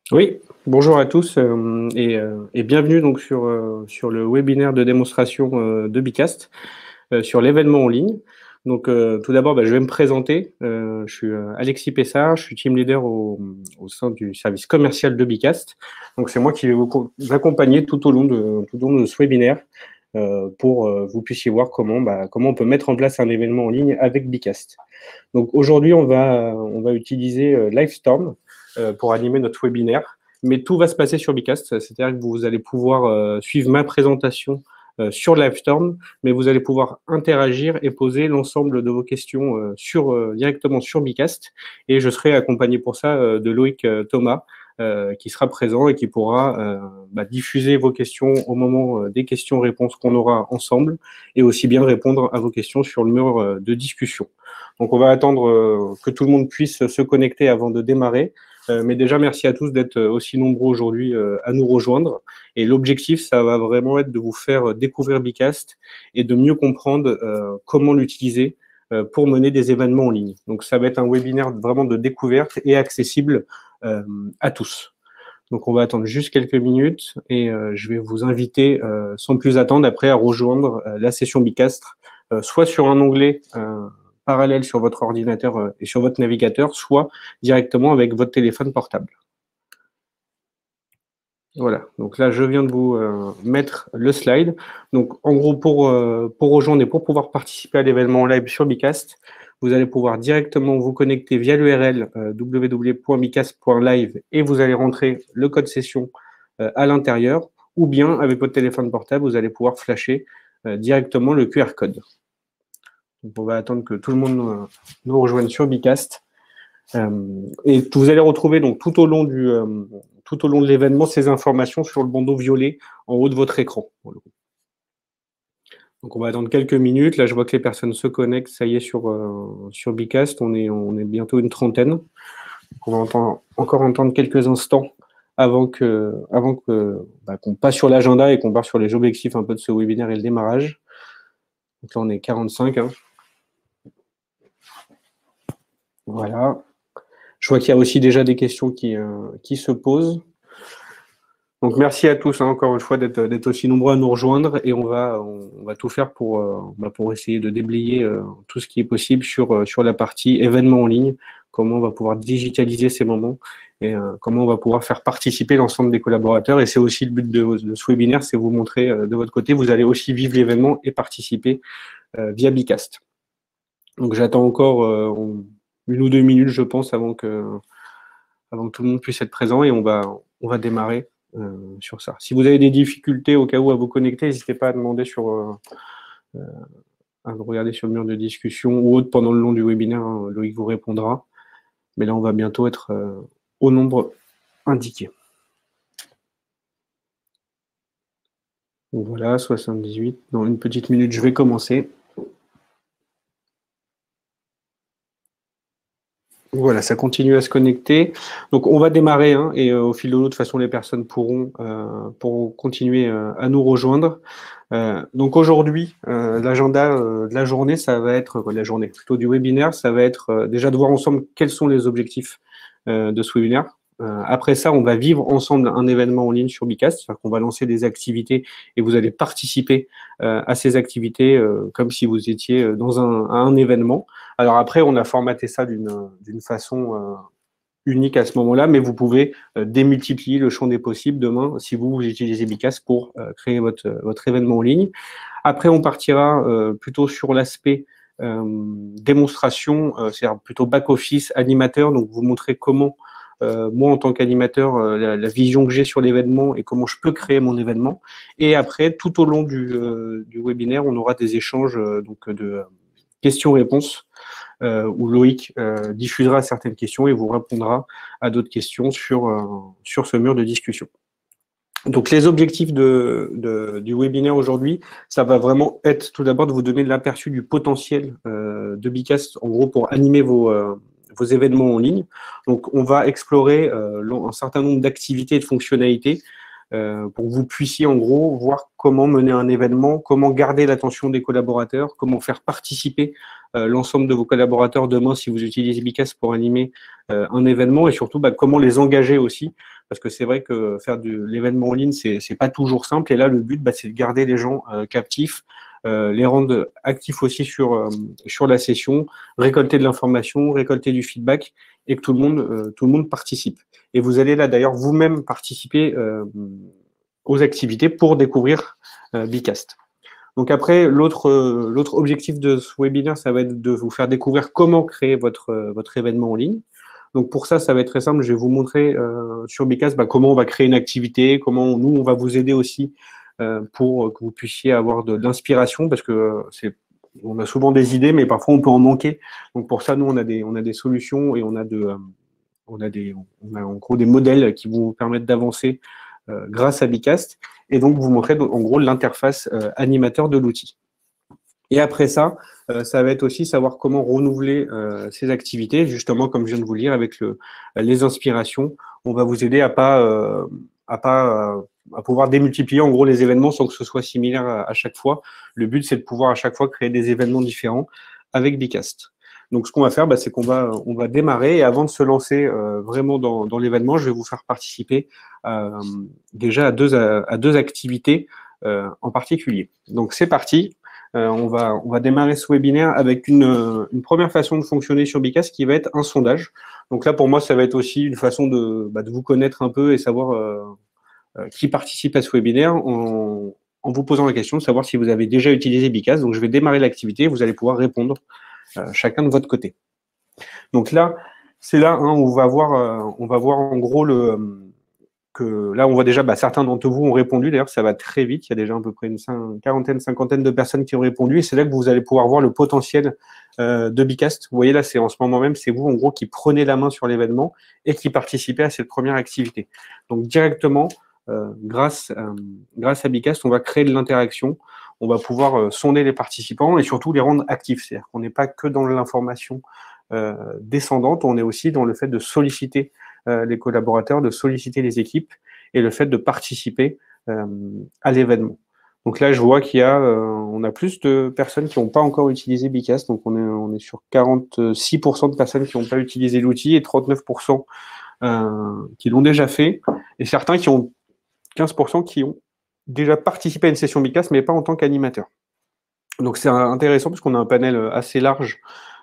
Oui, bonjour à tous et bienvenue donc sur le webinaire de démonstration de Bicast sur l'événement en ligne. Donc tout d'abord, je vais me présenter. Je suis Alexis Pessard, je suis team leader au sein du service commercial de Bicast. Donc c'est moi qui vais vous accompagner tout au long de ce webinaire pour vous puissiez voir comment on peut mettre en place un événement en ligne avec Bicast. Donc aujourd'hui, on va utiliser Livestorm pour animer notre webinaire, mais tout va se passer sur Bicast, c'est-à-dire que vous allez pouvoir suivre ma présentation sur Livestorm, mais vous allez pouvoir interagir et poser l'ensemble de vos questions directement sur Bicast, et je serai accompagné pour ça de Loïc Thomas, qui sera présent et qui pourra diffuser vos questions au moment des questions-réponses qu'on aura ensemble, et aussi bien répondre à vos questions sur le mur de discussion. Donc on va attendre que tout le monde puisse se connecter avant de démarrer. Mais déjà, merci à tous d'être aussi nombreux aujourd'hui à nous rejoindre. Et l'objectif, ça va vraiment être de vous faire découvrir Bicast et de mieux comprendre comment l'utiliser pour mener des événements en ligne. Donc ça va être un webinaire vraiment de découverte et accessible à tous. Donc on va attendre juste quelques minutes et je vais vous inviter sans plus attendre après à rejoindre la session Bicast, soit sur un onglet parallèle sur votre ordinateur et sur votre navigateur, soit directement avec votre téléphone portable. Voilà, donc là je viens de vous mettre le slide. Donc en gros pour rejoindre et pour pouvoir participer à l'événement en live sur Bicast, vous allez pouvoir directement vous connecter via l'URL www.bicast.live et vous allez rentrer le code session à l'intérieur, ou bien avec votre téléphone portable, vous allez pouvoir flasher directement le QR code. Donc on va attendre que tout le monde nous rejoigne sur Bicast. Et vous allez retrouver donc tout au long de l'événement ces informations sur le bandeau violet en haut de votre écran. Donc on va attendre quelques minutes. Là, je vois que les personnes se connectent. Ça y est, sur Bicast, on est bientôt une trentaine. Donc on va encore entendre quelques instants avant qu'on passe sur l'agenda et qu'on parte sur les objectifs un peu de ce webinaire et le démarrage. Donc là, on est 45. Voilà. Je vois qu'il y a aussi déjà des questions qui se posent. Donc merci à tous encore une fois d'être aussi nombreux à nous rejoindre et on va tout faire pour essayer de déblayer tout ce qui est possible sur la partie événements en ligne, comment on va pouvoir digitaliser ces moments et comment on va pouvoir faire participer l'ensemble des collaborateurs. Et c'est aussi le but de ce webinaire, c'est vous montrer de votre côté, vous allez aussi vivre l'événement et participer via Bicast. Donc j'attends encore 1 ou 2 minutes, je pense, avant que tout le monde puisse être présent et on va démarrer sur ça. Si vous avez des difficultés au cas où à vous connecter, n'hésitez pas à demander à regarder sur le mur de discussion ou autre pendant le long du webinaire, hein, Loïc vous répondra. Mais là, on va bientôt être au nombre indiqué. Donc voilà, 78. Dans une petite minute, je vais commencer. Voilà, ça continue à se connecter. Donc, on va démarrer et au fil de l'eau, de toute façon, les personnes pourront continuer à nous rejoindre. Donc, aujourd'hui, l'agenda de la journée, ça va être, la journée, plutôt du webinaire, ça va être déjà de voir ensemble quels sont les objectifs de ce webinaire. Après ça, on va vivre ensemble un événement en ligne sur Bicast, c'est-à-dire qu'on va lancer des activités et vous allez participer à ces activités comme si vous étiez dans un événement. Alors après, on a formaté ça d'une façon unique à ce moment-là, mais vous pouvez démultiplier le champ des possibles demain si vous utilisez Bicast pour créer votre événement en ligne. Après, on partira plutôt sur l'aspect démonstration, c'est-à-dire plutôt back-office, animateur, donc vous montrer comment moi, en tant qu'animateur, la vision que j'ai sur l'événement et comment je peux créer mon événement. Et après, tout au long du webinaire, on aura des échanges de questions-réponses où Loïc diffusera certaines questions et vous répondra à d'autres questions sur ce mur de discussion. Donc, les objectifs du webinaire aujourd'hui, ça va vraiment être tout d'abord de vous donner l'aperçu du potentiel de Bicast, en gros, pour animer vos événements en ligne. Donc, on va explorer un certain nombre d'activités et de fonctionnalités pour que vous puissiez en gros voir comment mener un événement, comment garder l'attention des collaborateurs, comment faire participer l'ensemble de vos collaborateurs demain si vous utilisez Bicast pour animer un événement et surtout comment les engager aussi, parce que c'est vrai que faire de l'événement en ligne, c'est pas toujours simple et là le but c'est de garder les gens captifs, les rendre actifs aussi sur la session, récolter de l'information, récolter du feedback et que tout le monde participe. Et vous allez là d'ailleurs vous-même participer aux activités pour découvrir Bicast. Donc après, l'autre objectif de ce webinaire, ça va être de vous faire découvrir comment créer votre événement en ligne. Donc pour ça, ça va être très simple. Je vais vous montrer sur Bicast comment on va créer une activité, comment nous, on va vous aider aussi pour que vous puissiez avoir de l'inspiration, parce que on a souvent des idées, mais parfois on peut en manquer. Donc pour ça, nous, on a des solutions et on a en gros des modèles qui vont vous permettre d'avancer grâce à Bicast et donc vous montrer en gros l'interface animateur de l'outil. Et après ça, ça va être aussi savoir comment renouveler ces activités, justement comme je viens de vous le dire avec les inspirations. On va vous aider à pouvoir démultiplier en gros les événements sans que ce soit similaire à chaque fois. Le but, c'est de pouvoir à chaque fois créer des événements différents avec Bicast. Donc, ce qu'on va faire, c'est qu'on va démarrer et avant de se lancer vraiment dans l'événement, je vais vous faire participer déjà à deux activités en particulier. Donc, c'est parti. On va démarrer ce webinaire avec une première façon de fonctionner sur Bicast qui va être un sondage. Donc là, pour moi, ça va être aussi une façon de vous connaître un peu et savoir qui participe à ce webinaire en vous posant la question de savoir si vous avez déjà utilisé Bicast. Donc, je vais démarrer l'activité. Vous allez pouvoir répondre chacun de votre côté. Donc là, c'est là où on va voir en gros que là, on voit déjà, certains d'entre vous ont répondu. D'ailleurs, ça va très vite. Il y a déjà à peu près une cinquantaine de personnes qui ont répondu. Et c'est là que vous allez pouvoir voir le potentiel de Bicast. Vous voyez là, c'est en ce moment même, c'est vous en gros qui prenez la main sur l'événement et qui participez à cette première activité. Donc directement, grâce à Bicast, on va créer de l'interaction. On va pouvoir sonder les participants et surtout les rendre actifs. C'est-à-dire qu'on n'est pas que dans l'information descendante, on est aussi dans le fait de solliciter les collaborateurs, de solliciter les équipes et le fait de participer à l'événement. Donc là, je vois on a plus de personnes qui n'ont pas encore utilisé Bicast. Donc on est sur 46% de personnes qui n'ont pas utilisé l'outil et 39% qui l'ont déjà fait. Et certains 15% qui ont déjà participé à une session Bicast, mais pas en tant qu'animateur. Donc c'est intéressant parce qu'on a un panel assez large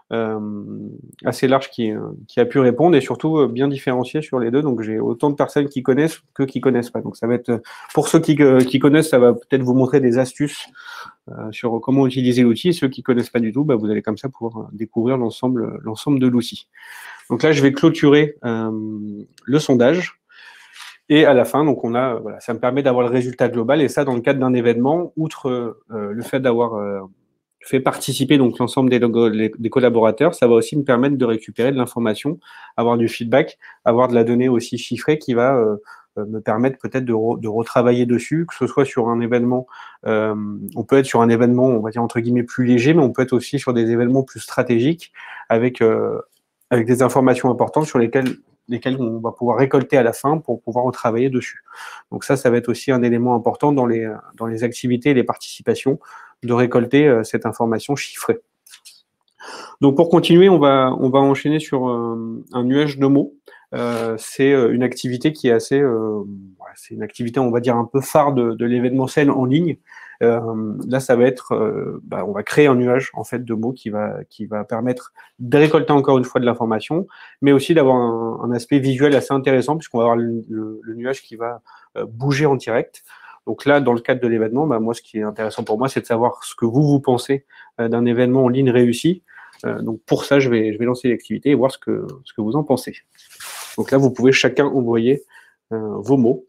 qui a pu répondre et surtout bien différencié sur les deux. Donc j'ai autant de personnes qui connaissent que qui connaissent pas. Donc ça va être pour ceux qui connaissent, ça va peut-être vous montrer des astuces sur comment utiliser l'outil. Et ceux qui connaissent pas du tout, vous allez comme ça pouvoir découvrir l'ensemble de l'outil. Donc là, je vais clôturer le sondage. Et à la fin, donc ça me permet d'avoir le résultat global. Et ça, dans le cadre d'un événement, outre le fait d'avoir fait participer donc l'ensemble des collaborateurs, ça va aussi me permettre de récupérer de l'information, avoir du feedback, avoir de la donnée aussi chiffrée qui va me permettre peut-être de retravailler dessus, que ce soit sur un événement, on peut être sur un événement, on va dire entre guillemets plus léger, mais on peut être aussi sur des événements plus stratégiques avec des informations importantes sur lesquelles on va pouvoir récolter à la fin pour pouvoir retravailler dessus. Donc ça va être aussi un élément important dans les activités et les participations, de récolter cette information chiffrée. Donc pour continuer, on va enchaîner sur un nuage de mots. C'est une activité qui est c'est une activité, on va dire, un peu phare de l'événementiel en ligne. Là, ça va être, on va créer un nuage en fait de mots qui va permettre de récolter encore une fois de l'information, mais aussi d'avoir un aspect visuel assez intéressant puisqu'on va avoir le nuage qui va bouger en direct. Donc là, dans le cadre de l'événement, moi, ce qui est intéressant pour moi, c'est de savoir ce que vous pensez d'un événement en ligne réussi. Donc pour ça, je vais lancer l'activité et voir ce que vous en pensez. Donc là, vous pouvez chacun envoyer vos mots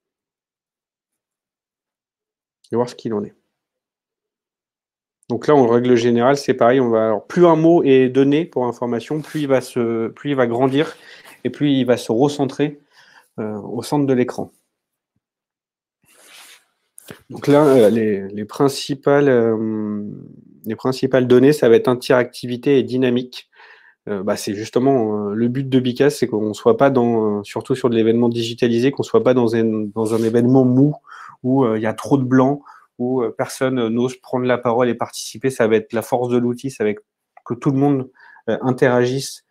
et voir ce qu'il en est. Donc là, en règle générale, c'est pareil. Alors, plus un mot est donné pour information, plus il va grandir et plus il va se recentrer au centre de l'écran. Donc là, les principales données, ça va être interactivité et dynamique. c'est justement le but de Bicast, c'est qu'on soit pas surtout sur de l'événement digitalisé, qu'on soit pas dans un événement mou où il y a trop de blancs, où personne n'ose prendre la parole et participer. Ça va être la force de l'outil, ça va être que tout le monde interagisse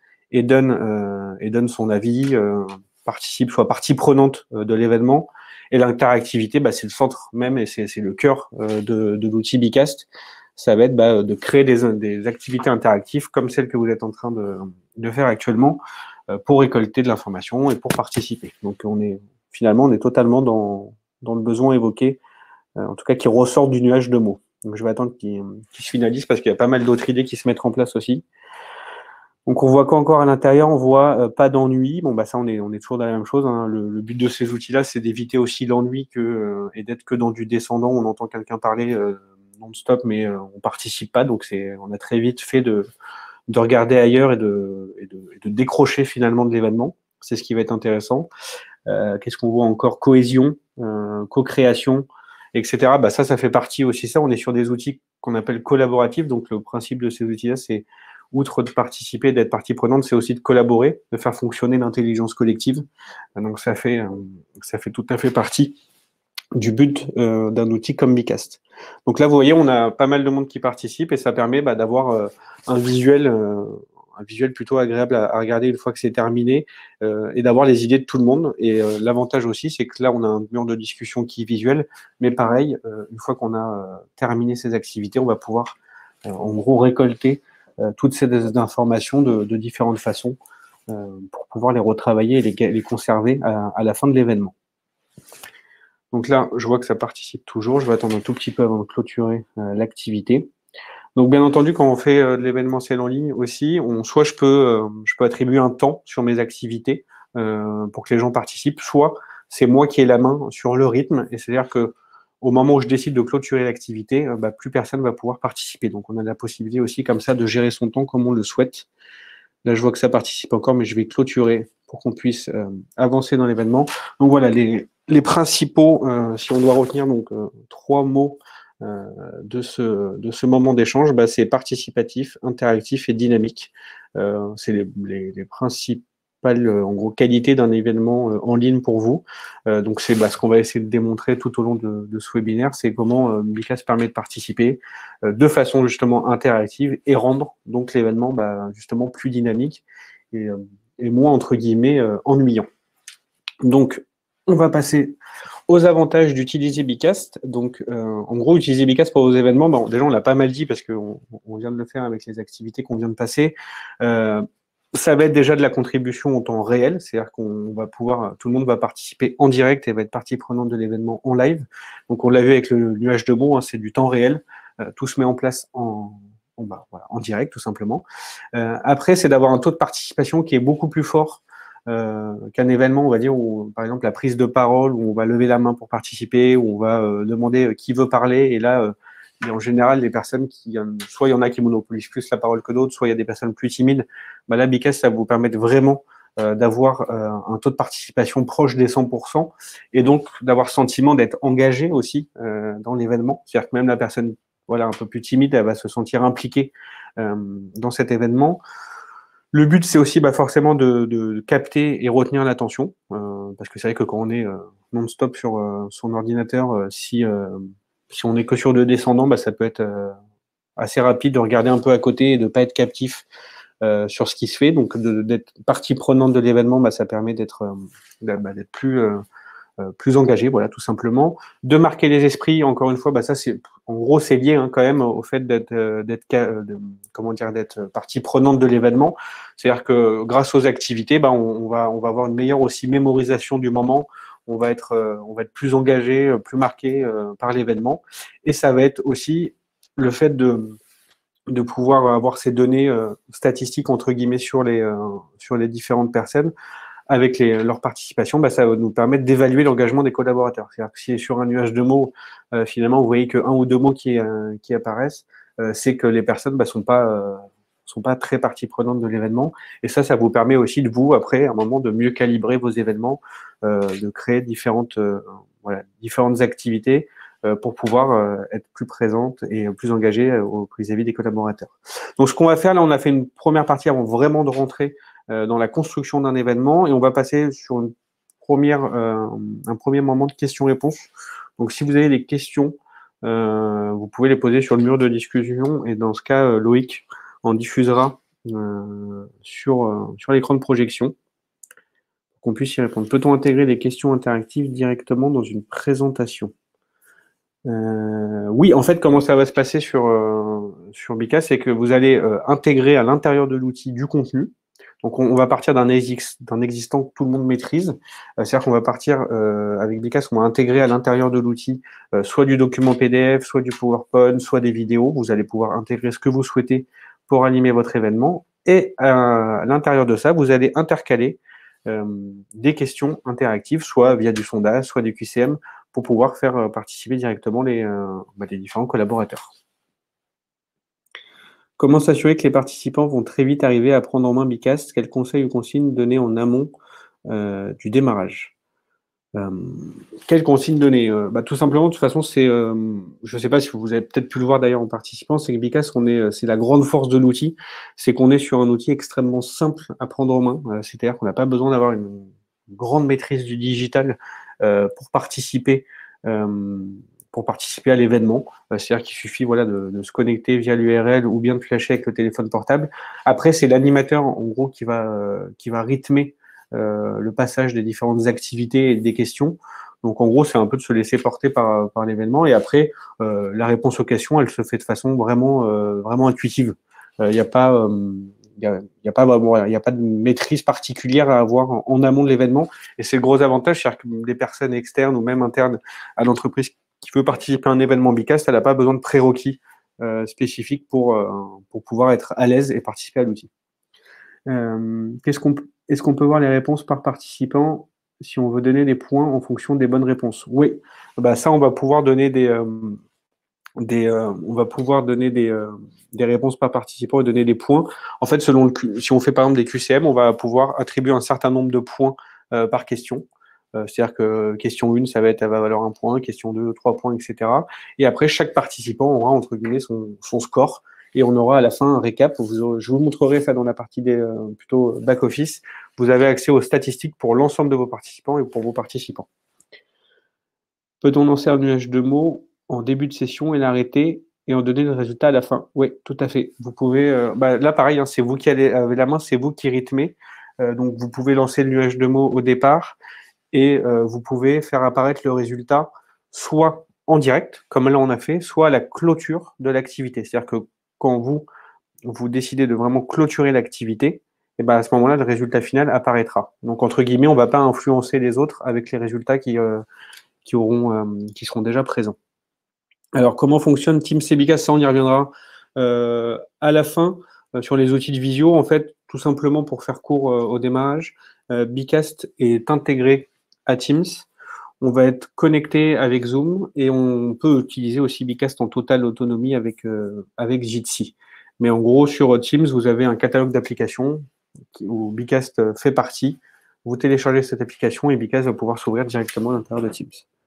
et donne son avis, participe, soit partie prenante de l'événement. Et l'interactivité, c'est le centre même et c'est le cœur de l'outil Bicast. Ça va être de créer des activités interactives comme celles que vous êtes en train de faire actuellement pour récolter de l'information et pour participer. Donc on est totalement dans le besoin évoqué, en tout cas qui ressort du nuage de mots. Donc je vais attendre qu'il se finalise parce qu'il y a pas mal d'autres idées qui se mettent en place aussi. Donc on voit qu'encore à l'intérieur, on voit pas d'ennui. Bon ça on est toujours dans la même chose. Hein. Le but de ces outils-là, c'est d'éviter aussi l'ennui et d'être que dans du descendant. On entend quelqu'un parler non-stop, mais on participe pas. Donc on a très vite fait de regarder ailleurs et de décrocher finalement de l'événement. C'est ce qui va être intéressant. Qu'est-ce qu'on voit encore? Cohésion, co-création, etc. Ça fait partie aussi. Ça, on est sur des outils qu'on appelle collaboratifs. Donc le principe de ces outils-là, c'est outre de participer, d'être partie prenante, c'est aussi de collaborer, de faire fonctionner l'intelligence collective. Donc ça fait tout à fait partie du but d'un outil comme Bicast. Donc là, vous voyez, on a pas mal de monde qui participe et ça permet d'avoir un visuel plutôt agréable à regarder une fois que c'est terminé et d'avoir les idées de tout le monde. Et l'avantage aussi, c'est que là, on a un mur de discussion qui est visuel, mais pareil, une fois qu'on a terminé ces activités, on va pouvoir en gros récolter toutes ces informations de différentes façons pour pouvoir les retravailler et les conserver à la fin de l'événement. Donc là, je vois que ça participe toujours. Je vais attendre un tout petit peu avant de clôturer l'activité. Donc bien entendu, quand on fait de l'événementiel en ligne aussi, soit je peux attribuer un temps sur mes activités pour que les gens participent, soit c'est moi qui ai la main sur le rythme. Et c'est-à-dire que au moment où je décide de clôturer l'activité, plus personne va pouvoir participer. Donc on a la possibilité aussi comme ça de gérer son temps comme on le souhaite. Là, je vois que ça participe encore, mais je vais clôturer pour qu'on puisse avancer dans l'événement. Donc voilà, les principaux, si on doit retenir donc 3 mots de ce moment d'échange, c'est participatif, interactif et dynamique. C'est les principales en gros qualités d'un événement en ligne pour vous. Donc c'est ce qu'on va essayer de démontrer tout au long de ce webinaire, c'est comment Bicast permet de participer de façon justement interactive et rendre donc l'événement justement plus dynamique et moins entre guillemets ennuyant. Donc on va passer aux avantages d'utiliser Bicast. Donc, en gros, utiliser Bicast pour vos événements, déjà, on l'a pas mal dit parce qu'on vient de le faire avec les activités qu'on vient de passer. Ça va être déjà de la contribution en temps réel, c'est-à-dire qu'on va pouvoir, tout le monde va participer en direct et va être partie prenante de l'événement en live. Donc, on l'a vu avec le nuage de mots, c'est du temps réel. Tout se met en place en direct, tout simplement. Après, c'est d'avoir un taux de participation qui est beaucoup plus fort qu'un événement, on va dire, où, par exemple, la prise de parole, où on va lever la main pour participer, où on va demander qui veut parler, et là, en général, les personnes soit il y en a qui monopolisent plus la parole que d'autres, soit il y a des personnes plus timides, là, Bicast, ça vous permet vraiment d'avoir un taux de participation proche des 100%, et donc d'avoir le sentiment d'être engagé aussi dans l'événement, c'est-à-dire que même la personne un peu plus timide, elle va se sentir impliquée dans cet événement. Le but, c'est aussi forcément de capter et retenir l'attention, parce que c'est vrai que quand on est non-stop sur son ordinateur, si on n'est que sur deux descendants, ça peut être assez rapide de regarder un peu à côté et de ne pas être captif sur ce qui se fait. Donc, d'être partie prenante de l'événement, ça permet d'être plus engagé, voilà, tout simplement. De marquer les esprits, encore une fois, ça c'est, en gros, c'est lié quand même au fait d'être partie prenante de l'événement. C'est-à-dire que grâce aux activités, on va avoir une meilleure aussi mémorisation du moment. On va être plus engagé, plus marqué par l'événement. Et ça va être aussi le fait de pouvoir avoir ces données statistiques entre guillemets sur les différentes personnes. Avec leur participation, ça va nous permettre d'évaluer l'engagement des collaborateurs. C'est-à-dire que si sur un nuage de mots, finalement, vous voyez qu'un ou deux mots qui apparaissent, c'est que les personnes sont pas très partie prenante de l'événement. Et ça vous permet aussi de vous, après, à un moment, de mieux calibrer vos événements, de créer différentes activités pour pouvoir être plus présente et plus engagée vis-à-vis des collaborateurs. Donc, ce qu'on va faire, là, on a fait une première partie avant vraiment de rentrer dans la construction d'un événement et on va passer sur un premier moment de questions-réponses. Donc, si vous avez des questions, vous pouvez les poser sur le mur de discussion et dans ce cas, Loïc en diffusera sur l'écran de projection pour qu'on puisse y répondre. Peut-on intégrer des questions interactives directement dans une présentation? Oui, en fait, comment ça va se passer sur Bicast, c'est que vous allez intégrer à l'intérieur de l'outil du contenu. Donc, on va partir d'un existant que tout le monde maîtrise. C'est-à-dire qu'on va partir avec Bicast, on va intégrer à l'intérieur de l'outil soit du document PDF, soit du PowerPoint, soit des vidéos. Vous allez pouvoir intégrer ce que vous souhaitez pour animer votre événement. Et à l'intérieur de ça, vous allez intercaler des questions interactives, soit via du sondage, soit du QCM, pour pouvoir faire participer directement les différents collaborateurs. Comment s'assurer que les participants vont très vite arriver à prendre en main Bicast? Quels conseils ou consignes donner en amont du démarrage? Quelles consignes donner? Tout simplement, de toute façon, c'est, je ne sais pas si vous avez peut-être pu le voir d'ailleurs en participant, c'est que Bicast, c'est la grande force de l'outil, c'est qu'on est sur un outil extrêmement simple à prendre en main. C'est-à-dire qu'on n'a pas besoin d'avoir une grande maîtrise du digital pour participer à l'événement. C'est-à-dire qu'il suffit de se connecter via l'URL ou bien de flasher avec le téléphone portable. Après, c'est l'animateur, en gros, qui va rythmer le passage des différentes activités et des questions. Donc, en gros, c'est un peu de se laisser porter par l'événement. Et après, la réponse aux questions, elle se fait de façon vraiment intuitive. Il n'y a pas... Il n'y a pas de maîtrise particulière à avoir en amont de l'événement. Et c'est le gros avantage, c'est-à-dire que les personnes externes ou même internes à l'entreprise qui veut participer à un événement Bicast, elle n'a pas besoin de prérequis spécifiques pour pouvoir être à l'aise et participer à l'outil. Est-ce qu'on peut voir les réponses par participant si on veut donner des points en fonction des bonnes réponses? Oui, ça, on va pouvoir donner des réponses par participant et donner des points. En fait, si on fait par exemple des QCM, on va pouvoir attribuer un certain nombre de points par question. C'est-à-dire que question 1, elle va valoir 1 point, question 2, 3 points, etc. Et après, chaque participant aura, entre guillemets, son score. Et on aura à la fin un récap. Je vous montrerai ça dans la partie plutôt back-office. Vous avez accès aux statistiques pour l'ensemble de vos participants et pour vos participants. Peut-on lancer un nuage de mots en début de session et l'arrêter et en donner le résultat à la fin? Oui, tout à fait. Vous pouvez, là pareil, hein, c'est vous qui avez la main, c'est vous qui rythmez. Donc vous pouvez lancer le nuage de mots au départ et vous pouvez faire apparaître le résultat soit en direct, comme là on a fait, soit à la clôture de l'activité. C'est-à-dire que quand vous décidez de vraiment clôturer l'activité, et à ce moment-là, le résultat final apparaîtra. Donc entre guillemets, on ne va pas influencer les autres avec les résultats qui seront déjà présents. Alors, comment fonctionne Teams et Bicast? Ça, on y reviendra à la fin sur les outils de visio. En fait, tout simplement pour faire court au démarrage, Bicast est intégré à Teams. On va être connecté avec Zoom et on peut utiliser aussi Bicast en totale autonomie avec Jitsi. Mais en gros, sur Teams, vous avez un catalogue d'applications où Bicast fait partie. Vous téléchargez cette application et Bicast va pouvoir s'ouvrir directement à l'intérieur de Teams.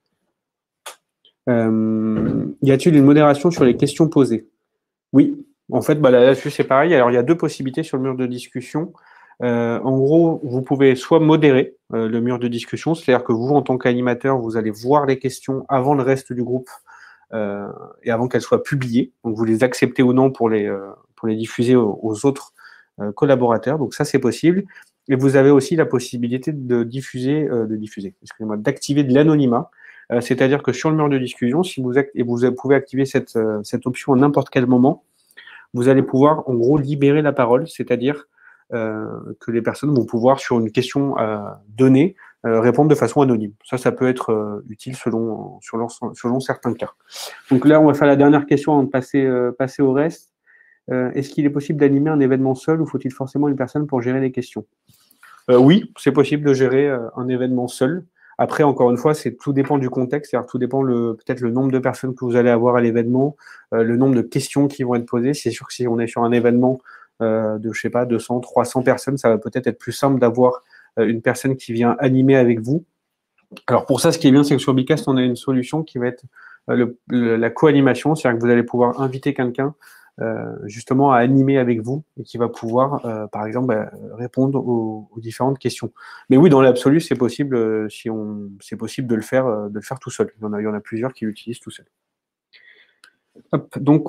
Y a-t-il une modération sur les questions posées? Oui, en fait, là-dessus, c'est pareil. Alors, il y a 2 possibilités sur le mur de discussion. En gros, vous pouvez soit modérer le mur de discussion, c'est-à-dire que vous, en tant qu'animateur, vous allez voir les questions avant le reste du groupe et avant qu'elles soient publiées. Donc, vous les acceptez ou non pour les diffuser aux autres collaborateurs. Donc, ça, c'est possible. Et vous avez aussi la possibilité d'activer de l'anonymat. C'est-à-dire que sur le mur de discussion, vous pouvez activer cette option à n'importe quel moment, vous allez pouvoir, en gros, libérer la parole, c'est-à-dire que les personnes vont pouvoir, sur une question donnée, répondre de façon anonyme. Ça peut être utile selon certains cas. Donc là, on va faire la dernière question avant de passer au reste. Est-ce qu'il est possible d'animer un événement seul ou faut-il forcément une personne pour gérer les questions? Oui, c'est possible de gérer un événement seul. Après, encore une fois, tout dépend du contexte, c'est-à-dire tout dépend peut-être le nombre de personnes que vous allez avoir à l'événement, le nombre de questions qui vont être posées. C'est sûr que si on est sur un événement de, je sais pas, 200, 300 personnes, ça va peut-être être plus simple d'avoir une personne qui vient animer avec vous. Alors pour ça, ce qui est bien, c'est que sur Bicast, on a une solution qui va être la co-animation, c'est-à-dire que vous allez pouvoir inviter quelqu'un justement à animer avec vous et qui va pouvoir, par exemple, répondre aux différentes questions. Mais oui, dans l'absolu, c'est possible c'est possible de le faire tout seul. Il y en a plusieurs qui l'utilisent tout seul. Hop, donc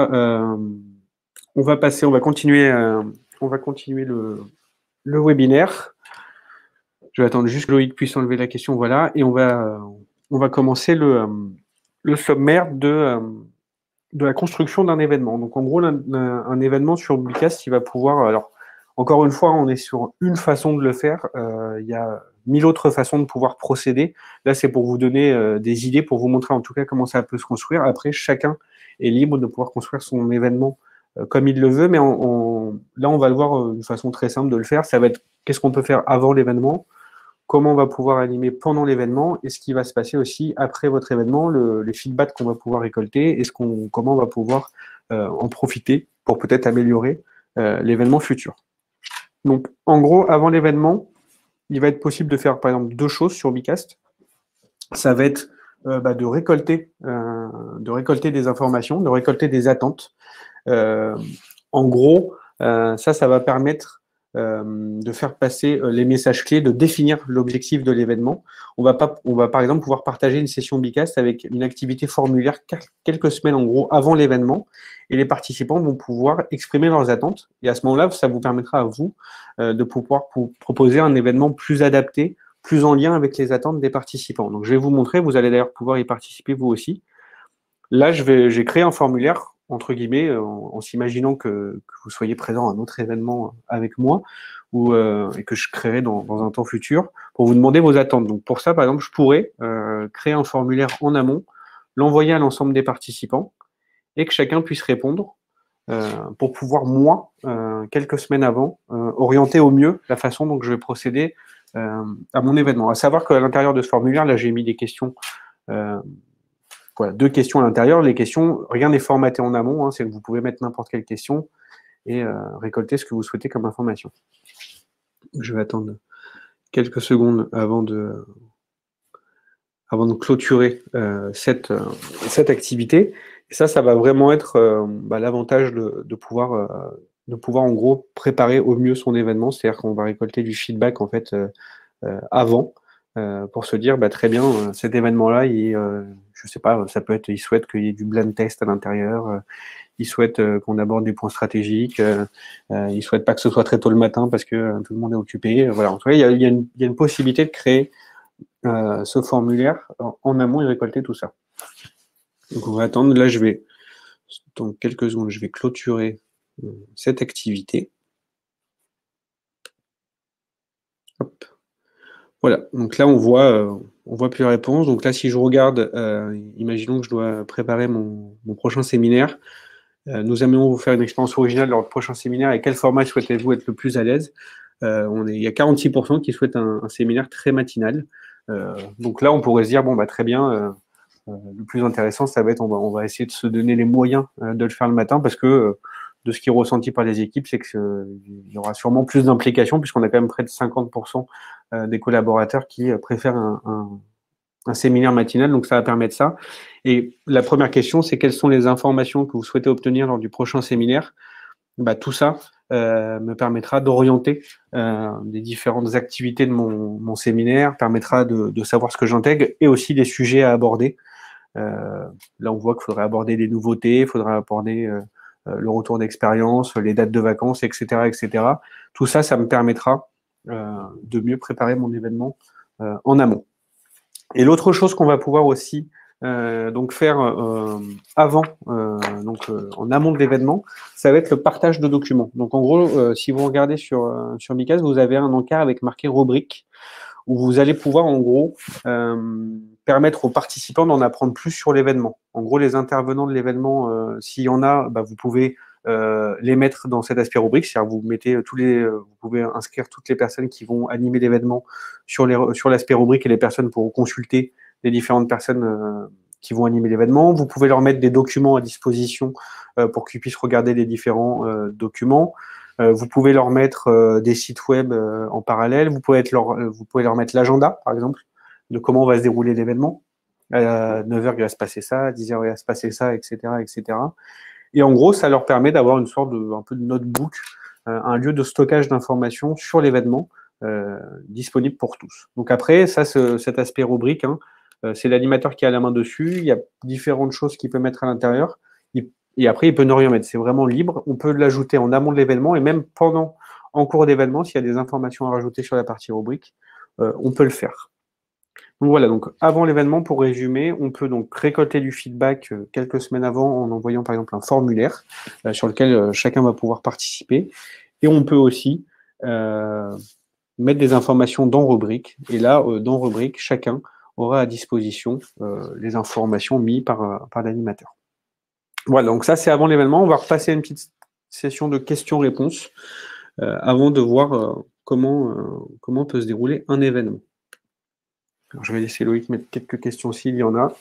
on va continuer le webinaire. Je vais attendre juste que Loïc puisse enlever la question, voilà, et on va commencer le sommaire de la construction d'un événement. Donc, en gros, un événement sur Bicast, il va pouvoir... Alors, encore une fois, on est sur une façon de le faire. Il y a 1000 autres façons de pouvoir procéder. Là, c'est pour vous donner des idées, pour vous montrer en tout cas comment ça peut se construire. Après, chacun est libre de pouvoir construire son événement comme il le veut, mais là, on va le voir d'une façon très simple de le faire. Ça va être qu'est-ce qu'on peut faire avant l'événement, comment on va pouvoir animer pendant l'événement et ce qui va se passer aussi après votre événement, les feedbacks qu'on va pouvoir récolter et comment on va pouvoir en profiter pour peut-être améliorer l'événement futur. Donc, en gros, avant l'événement, il va être possible de faire, par exemple, 2 choses sur Bicast. Ça va être de récolter des informations, de récolter des attentes. En gros, ça va permettre de faire passer les messages clés, de définir l'objectif de l'événement. On va par exemple pouvoir partager une session Bicast avec une activité formulaire quelques semaines en gros avant l'événement et les participants vont pouvoir exprimer leurs attentes et à ce moment-là, ça vous permettra à vous de pouvoir proposer un événement plus adapté, plus en lien avec les attentes des participants. Donc je vais vous montrer, vous allez d'ailleurs pouvoir y participer vous aussi. Là, j'ai créé un formulaire entre guillemets, en s'imaginant que vous soyez présent à un autre événement avec moi et que je créerai dans un temps futur pour vous demander vos attentes. Donc pour ça, par exemple, je pourrais créer un formulaire en amont, l'envoyer à l'ensemble des participants et que chacun puisse répondre pour pouvoir, moi, quelques semaines avant, orienter au mieux la façon dont je vais procéder à mon événement. À savoir qu'à l'intérieur de ce formulaire, là, j'ai mis des questions voilà, 2 questions à l'intérieur. Les questions, rien n'est formaté en amont, hein, c'est que vous pouvez mettre n'importe quelle question et récolter ce que vous souhaitez comme information. Je vais attendre quelques secondes avant de clôturer cette activité. Et ça va vraiment être l'avantage de pouvoir en gros préparer au mieux son événement, c'est-à-dire qu'on va récolter du feedback en fait avant pour se dire très bien cet événement-là, je sais pas, ça peut être, il souhaite qu'il y ait du blind test à l'intérieur, il souhaite qu'on aborde des points stratégiques, il souhaite pas que ce soit très tôt le matin parce que tout le monde est occupé. Voilà, en tout cas, il y a une possibilité de créer ce formulaire en amont et récolter tout ça. Donc on va attendre. Là, dans quelques secondes, je vais clôturer cette activité. Hop. Voilà, donc là on voit plus les réponses. Donc là, si je regarde, imaginons que je dois préparer mon prochain séminaire. Nous aimerions vous faire une expérience originale lors du prochain séminaire. Et quel format souhaitez-vous être le plus à l'aise? Il y a 46% qui souhaitent un séminaire très matinal. Donc là, on pourrait se dire, bon, très bien, le plus intéressant, ça va être, on va essayer de se donner les moyens de le faire le matin parce que de ce qui est ressenti par les équipes, c'est qu'il y aura sûrement plus d'implication puisqu'on a quand même près de 50% des collaborateurs qui préfèrent un séminaire matinal, donc ça va permettre ça. Et la première question, c'est quelles sont les informations que vous souhaitez obtenir lors du prochain séminaire? Tout ça me permettra d'orienter les différentes activités de mon séminaire, permettra de savoir ce que j'intègre et aussi les sujets à aborder. Là, on voit qu'il faudrait aborder des nouveautés, il faudrait aborder le retour d'expérience, les dates de vacances, etc., etc. Tout ça, ça me permettra de mieux préparer mon événement en amont. Et l'autre chose qu'on va pouvoir aussi donc faire avant, en amont de l'événement, ça va être le partage de documents. Donc en gros, si vous regardez sur Bicast, vous avez un encart avec marqué rubrique où vous allez pouvoir en gros permettre aux participants d'en apprendre plus sur l'événement. En gros, les intervenants de l'événement, s'il y en a, vous pouvez les mettre dans cet aspect rubrique, c'est-à-dire vous mettez vous pouvez inscrire toutes les personnes qui vont animer l'événement sur l'aspect rubrique et les personnes pourront consulter les différentes personnes qui vont animer l'événement. Vous pouvez leur mettre des documents à disposition pour qu'ils puissent regarder les différents documents. Vous pouvez leur mettre des sites web en parallèle. Vous pouvez leur mettre l'agenda, par exemple, de comment va se dérouler l'événement. À 9 heures, il va se passer ça, à 10 heures, il va se passer ça, etc., etc. Et en gros, ça leur permet d'avoir une sorte un peu de notebook, un lieu de stockage d'informations sur l'événement disponible pour tous. Donc après, ça, cet aspect rubrique, hein, c'est l'animateur qui a la main dessus. Il y a différentes choses qu'il peut mettre à l'intérieur. Et après, il peut ne rien mettre. C'est vraiment libre. On peut l'ajouter en amont de l'événement et même en cours d'événement, s'il y a des informations à rajouter sur la partie rubrique, on peut le faire. Donc voilà, donc avant l'événement, pour résumer, on peut donc récolter du feedback quelques semaines avant en envoyant par exemple un formulaire sur lequel chacun va pouvoir participer. Et on peut aussi mettre des informations dans rubrique. Et là, dans rubrique, chacun aura à disposition les informations mises par l'animateur. Voilà, donc ça c'est avant l'événement. On va repasser à une petite session de questions-réponses avant de voir comment peut se dérouler un événement. Alors, je vais laisser Loïc mettre quelques questions s'il y en a.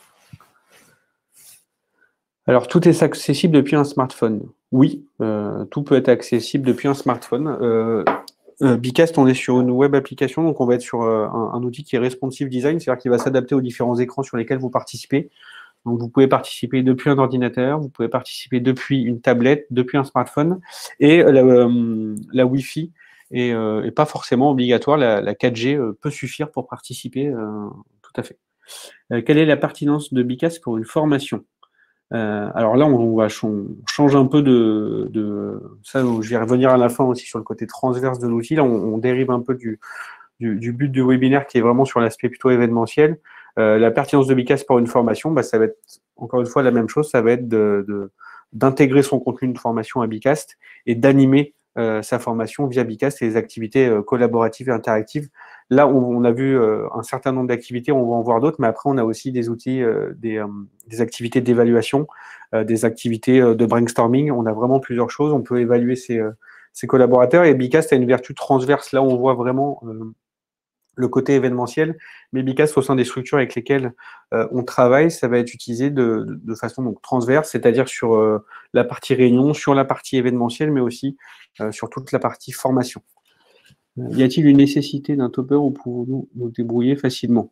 Alors, tout est accessible depuis un smartphone. Oui, tout peut être accessible depuis un smartphone. Bicast, on est sur une web application, donc on va être sur un outil qui est responsive design, c'est-à-dire qu'il va s'adapter aux différents écrans sur lesquels vous participez. Donc, vous pouvez participer depuis un ordinateur, vous pouvez participer depuis une tablette, depuis un smartphone, et la Wi-Fi est pas forcément obligatoire. La 4G peut suffire pour participer, tout à fait. Quelle est la pertinence de Bicast pour une formation? Alors là, on change un peu de ça. Je vais revenir à la fin aussi sur le côté transverse de l'outil. Là, on dérive un peu du but du webinaire qui est vraiment sur l'aspect plutôt événementiel. La pertinence de Bicast pour une formation, bah, ça va être encore une fois la même chose. Ça va être d'intégrer son contenu de formation à Bicast et d'animer sa formation via Bicast et les activités collaboratives et interactives. Là, on a vu un certain nombre d'activités, on va en voir d'autres, mais après, on a aussi des outils, des activités d'évaluation, des activités de brainstorming. On a vraiment plusieurs choses. On peut évaluer ses collaborateurs et Bicast a une vertu transverse. Là, on voit vraiment le côté événementiel, mais Bicast, au sein des structures avec lesquelles on travaille, ça va être utilisé de façon donc, transverse, c'est-à-dire sur la partie réunion, sur la partie événementielle, mais aussi sur toute la partie formation. Y a-t-il une nécessité d'un topper ou pouvons-nous nous débrouiller facilement?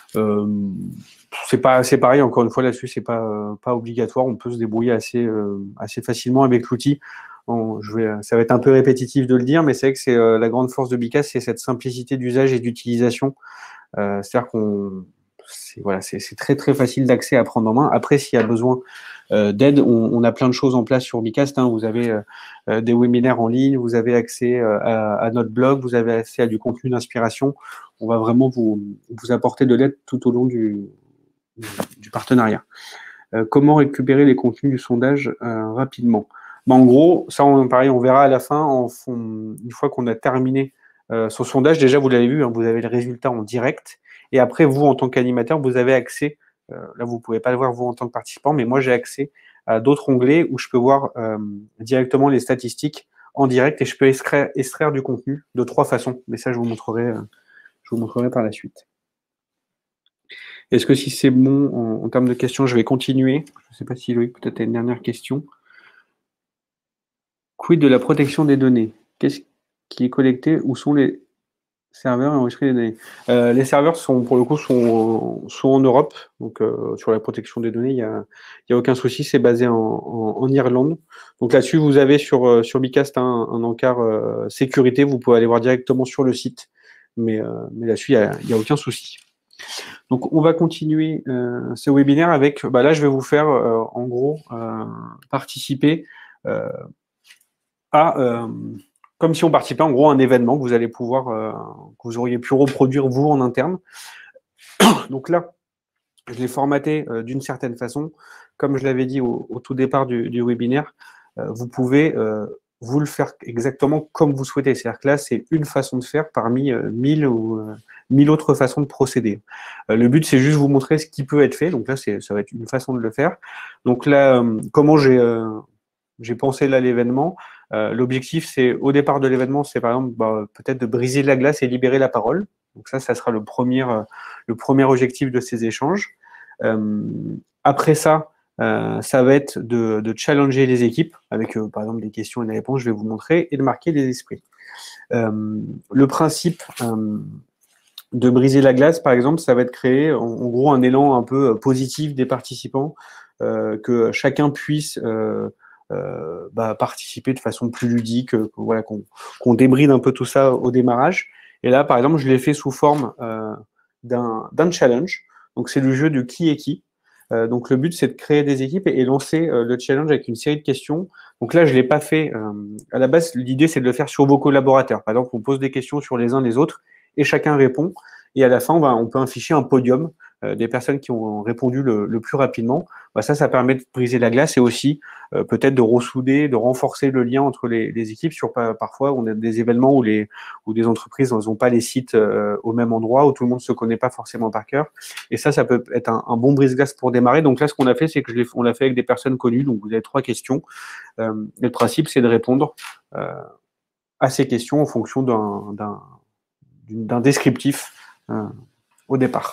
C'est pareil, encore une fois, là-dessus, c'est pas obligatoire. On peut se débrouiller assez facilement avec l'outil. Ça va être un peu répétitif de le dire, mais c'est vrai que c'est la grande force de Bicast, c'est cette simplicité d'usage et d'utilisation. C'est-à-dire c'est très très facile d'accès à prendre en main. Après, s'il y a besoin d'aide, on a plein de choses en place sur Bicast. Hein. Vous avez des webinaires en ligne, vous avez accès à notre blog, vous avez accès à du contenu d'inspiration. On va vraiment vous apporter de l'aide tout au long du partenariat. Comment récupérer les contenus du sondage rapidement? En gros, ça, pareil, on verra à la fin, une fois qu'on a terminé son sondage. Déjà, vous l'avez vu, hein, vous avez le résultat en direct. Et après, vous, en tant qu'animateur, vous avez accès, là, vous ne pouvez pas le voir, vous, en tant que participant, mais moi, j'ai accès à d'autres onglets où je peux voir directement les statistiques en direct et je peux extraire du contenu de 3 façons. Mais ça, je vous montrerai par la suite. Est-ce que si c'est bon en termes de questions, je vais continuer. Je ne sais pas si Loïc, peut-être tu as une dernière question. Quid de la protection des données? Qu'est-ce qui est collecté? Où sont les serveurs et enregistrer les données? Les serveurs pour le coup sont en Europe, donc sur la protection des données, il y a aucun souci. C'est basé en Irlande. Donc là-dessus, vous avez sur Bicast un encart sécurité. Vous pouvez aller voir directement sur le site, mais là-dessus, il y a aucun souci. Donc, on va continuer ce webinaire avec, là, je vais vous faire, en gros, participer à, comme si on participait en gros à un événement que vous allez pouvoir, que vous auriez pu reproduire vous en interne. Donc là, je l'ai formaté d'une certaine façon. Comme je l'avais dit au tout départ du webinaire, vous pouvez vous le faire exactement comme vous souhaitez. C'est-à-dire que là, c'est une façon de faire parmi 1000 ou 1000 autres façons de procéder. Le but, c'est juste vous montrer ce qui peut être fait. Donc là, ça va être une façon de le faire. Donc là, comment j'ai pensé là l'événement. L'objectif, c'est au départ de l'événement, c'est par exemple peut-être de briser la glace et libérer la parole. Donc ça sera le premier objectif de ces échanges. Après ça, ça va être de challenger les équipes avec, par exemple, des questions et des réponses, je vais vous montrer, et de marquer les esprits. Le principe de briser la glace, par exemple, ça va être créer en gros un élan un peu positif des participants, que chacun puisse participer de façon plus ludique, voilà, qu'on débride un peu tout ça au démarrage. Et là, par exemple, je l'ai fait sous forme d'un challenge. Donc, c'est le jeu de qui est qui. Donc, le but, c'est de créer des équipes et lancer le challenge avec une série de questions. Donc là, je ne l'ai pas fait. À la base, l'idée, c'est de le faire sur vos collaborateurs. Par exemple, on pose des questions sur les uns les autres et chacun répond. Et à la fin, on peut afficher un podium des personnes qui ont répondu le plus rapidement. Ça permet de briser la glace et aussi peut-être de ressouder, de renforcer le lien entre les équipes. Parfois, on a des événements où des entreprises n'ont pas les sites au même endroit, où tout le monde ne se connaît pas forcément par cœur. Et ça peut être un bon brise-glace pour démarrer. Donc là, ce qu'on a fait, c'est que on l'a fait avec des personnes connues. Donc vous avez 3 questions. Et le principe, c'est de répondre à ces questions en fonction d'un descriptif au départ.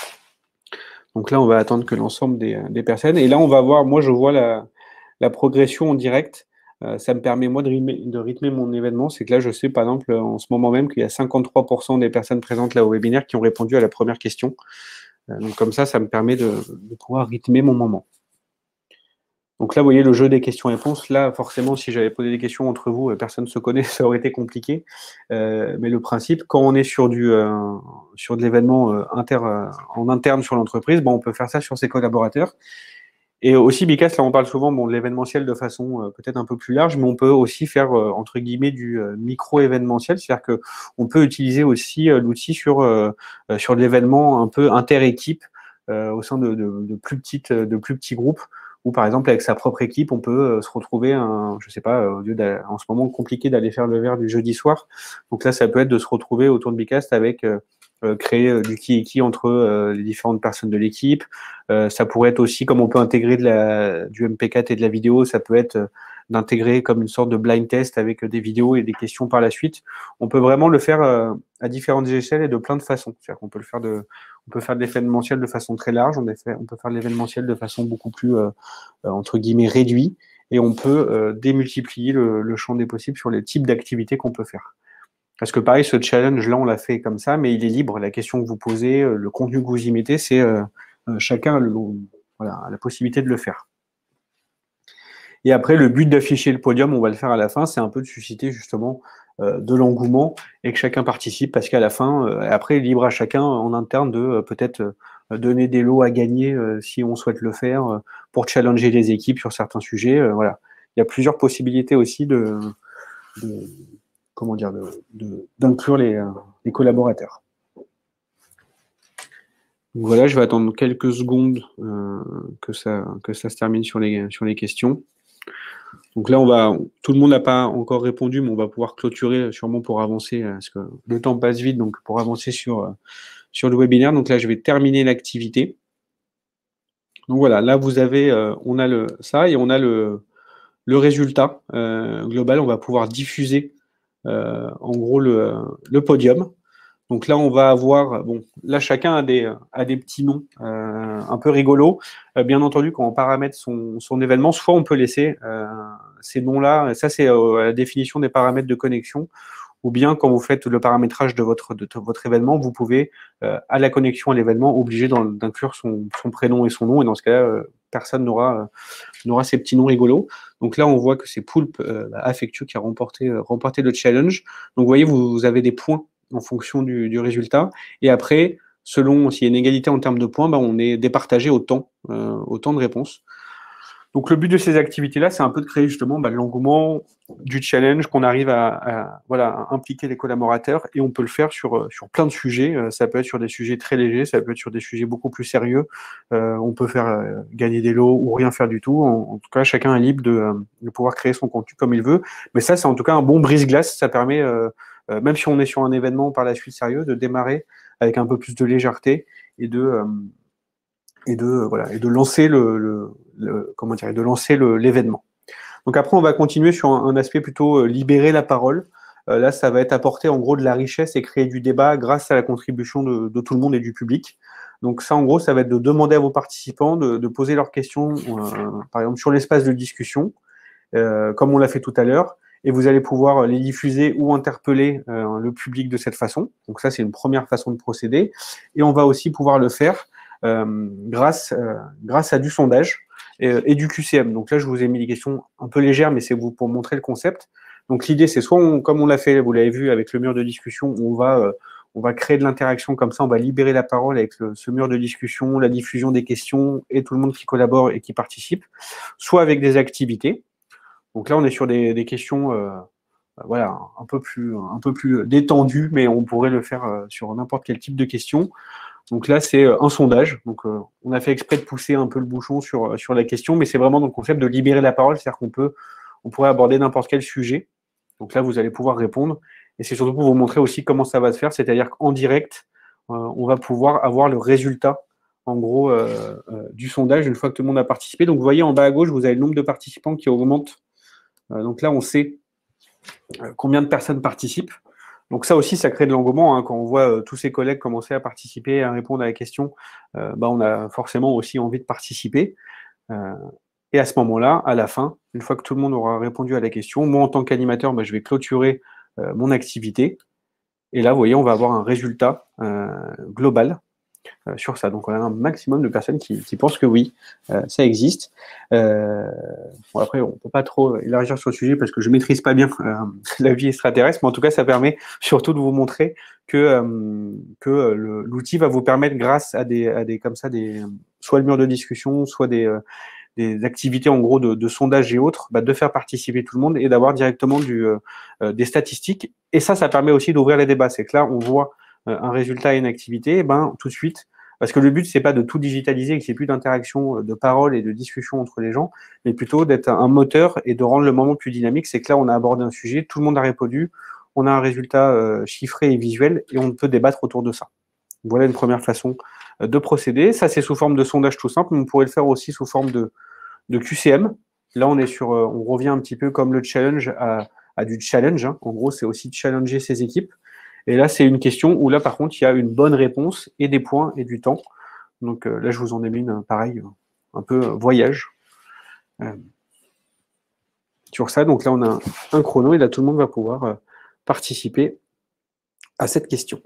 Donc là, on va attendre que l'ensemble des personnes. Et là, on va voir, moi, je vois la progression en direct. Ça me permet, moi, de rythmer mon événement. C'est que là, je sais, par exemple, en ce moment même, qu'il y a 53% des personnes présentes là au webinaire qui ont répondu à la première question. Donc comme ça me permet de pouvoir rythmer mon moment. Donc là, vous voyez le jeu des questions-réponses. Là, forcément, si j'avais posé des questions entre vous, personne ne se connaît, ça aurait été compliqué. Mais le principe, quand on est sur de l'événement en interne sur l'entreprise, on peut faire ça sur ses collaborateurs. Et aussi, Bicast, là, on parle souvent de l'événementiel de façon peut-être un peu plus large, mais on peut aussi faire, entre guillemets, du micro-événementiel. C'est-à-dire qu'on peut utiliser aussi l'outil sur l'événement un peu inter-équipe au sein de plus petits groupes, où, par exemple, avec sa propre équipe, on peut se retrouver, je sais pas, au lieu en ce moment compliqué d'aller faire le verre du jeudi soir. Donc là, ça peut être de se retrouver autour de Bicast avec créer du qui est qui entre les différentes personnes de l'équipe. Ça pourrait être aussi, comme on peut intégrer du MP4 et de la vidéo, ça peut être d'intégrer comme une sorte de blind test avec des vidéos et des questions par la suite. On peut vraiment le faire à différentes échelles et de plein de façons. C'est-à-dire qu'on peut on peut faire de l'événementiel de façon très large, on peut faire de l'événementiel de façon beaucoup plus, entre guillemets, réduit, et on peut démultiplier le champ des possibles sur les types d'activités qu'on peut faire. Parce que pareil, ce challenge-là, on l'a fait comme ça, mais il est libre. La question que vous posez, le contenu que vous y mettez, c'est chacun a la possibilité de le faire. Et après, le but d'afficher le podium, on va le faire à la fin, c'est un peu de susciter justement de l'engouement et que chacun participe, parce qu'à la fin, après, libre à chacun en interne de peut-être donner des lots à gagner si on souhaite le faire, pour challenger les équipes sur certains sujets. Voilà. Il y a plusieurs possibilités aussi d'inclure les collaborateurs. Donc voilà, je vais attendre quelques secondes que ça se termine sur les questions. Donc là, tout le monde n'a pas encore répondu, mais on va pouvoir clôturer sûrement pour avancer, parce que le temps passe vite, donc pour avancer sur le webinaire. Donc là, je vais terminer l'activité. Donc voilà, là, vous avez, on a ça et on a le résultat global. On va pouvoir diffuser en gros le podium. Donc là, on va avoir, là, chacun a des petits noms un peu rigolos. Bien entendu, quand on paramètre son événement, soit on peut laisser ces noms-là, ça c'est la définition des paramètres de connexion, ou bien quand vous faites le paramétrage de votre événement, vous pouvez, à la connexion à l'événement, obliger d'inclure son prénom et son nom, et dans ce cas-là, personne n'aura ces petits noms rigolos. Donc là, on voit que c'est Poulpe Affectueux qui a remporté le challenge. Donc vous voyez, vous avez des points en fonction du résultat. Et après, selon s'il y a une égalité en termes de points, on est départagé au temps de réponse. Donc le but de ces activités-là, c'est un peu de créer justement l'engouement du challenge, qu'on arrive à impliquer les collaborateurs, et on peut le faire sur plein de sujets. Ça peut être sur des sujets très légers, ça peut être sur des sujets beaucoup plus sérieux. On peut faire gagner des lots ou rien faire du tout. En tout cas, chacun est libre de pouvoir créer son contenu comme il veut. Mais ça, c'est en tout cas un bon brise-glace. Ça permet, même si on est sur un événement par la suite sérieux, de démarrer avec un peu plus de légèreté et de lancer l'événement. Donc après, on va continuer sur un aspect plutôt libérer la parole. Là, ça va être apporter en gros de la richesse et créer du débat grâce à la contribution de tout le monde et du public. Donc ça, en gros, ça va être de demander à vos participants de poser leurs questions, par exemple sur l'espace de discussion, comme on l'a fait tout à l'heure, et vous allez pouvoir les diffuser ou interpeller le public de cette façon. Donc ça, c'est une première façon de procéder. Et on va aussi pouvoir le faire grâce à du sondage et du QCM. Donc là, je vous ai mis des questions un peu légères, mais c'est pour montrer le concept. Donc l'idée, c'est soit, comme on l'a fait, vous l'avez vu avec le mur de discussion, on va créer de l'interaction comme ça, on va libérer la parole avec ce mur de discussion, la diffusion des questions et tout le monde qui collabore et qui participe, soit avec des activités. Donc là, on est sur des questions voilà, un peu plus détendues, mais on pourrait le faire sur n'importe quel type de questions. Donc là, c'est un sondage. Donc on a fait exprès de pousser un peu le bouchon sur la question, mais c'est vraiment dans le concept de libérer la parole, c'est-à-dire on pourrait aborder n'importe quel sujet. Donc là, vous allez pouvoir répondre. Et c'est surtout pour vous montrer aussi comment ça va se faire, c'est-à-dire qu'en direct, on va pouvoir avoir le résultat, en gros, du sondage une fois que tout le monde a participé. Donc vous voyez en bas à gauche, vous avez le nombre de participants qui augmente. Donc là, on sait combien de personnes participent. Donc ça aussi, ça crée de l'engouement. Hein. Quand on voit tous ses collègues commencer à participer, à répondre à la question, on a forcément aussi envie de participer. Et à ce moment-là, à la fin, une fois que tout le monde aura répondu à la question, moi, en tant qu'animateur, je vais clôturer mon activité. Et là, vous voyez, on va avoir un résultat global sur ça. Donc, on a un maximum de personnes qui pensent que oui, ça existe. Bon, après, on ne peut pas trop élargir sur le sujet parce que je ne maîtrise pas bien la vie extraterrestre, mais en tout cas, ça permet surtout de vous montrer que l'outil va vous permettre, grâce à soit le mur de discussion, soit des activités en gros de sondage et autres, de faire participer tout le monde et d'avoir directement des statistiques. Et ça permet aussi d'ouvrir les débats. C'est que là, on voit un résultat et une activité, tout de suite, parce que le but, c'est pas de tout digitaliser et qu'il n'y ait plus d'interaction de parole et de discussion entre les gens, mais plutôt d'être un moteur et de rendre le moment plus dynamique. C'est que là, on a abordé un sujet, tout le monde a répondu, on a un résultat chiffré et visuel et on peut débattre autour de ça. Voilà une première façon de procéder. Ça, c'est sous forme de sondage tout simple, mais on pourrait le faire aussi sous forme de QCM. Là, on revient un petit peu comme le challenge à du challenge. Hein. En gros, c'est aussi de challenger ses équipes. Et là, c'est une question où là, par contre, il y a une bonne réponse et des points et du temps. Donc là, je vous en ai mis une, pareil, un peu voyage sur ça. Donc là, on a un chrono et là, tout le monde va pouvoir participer à cette question.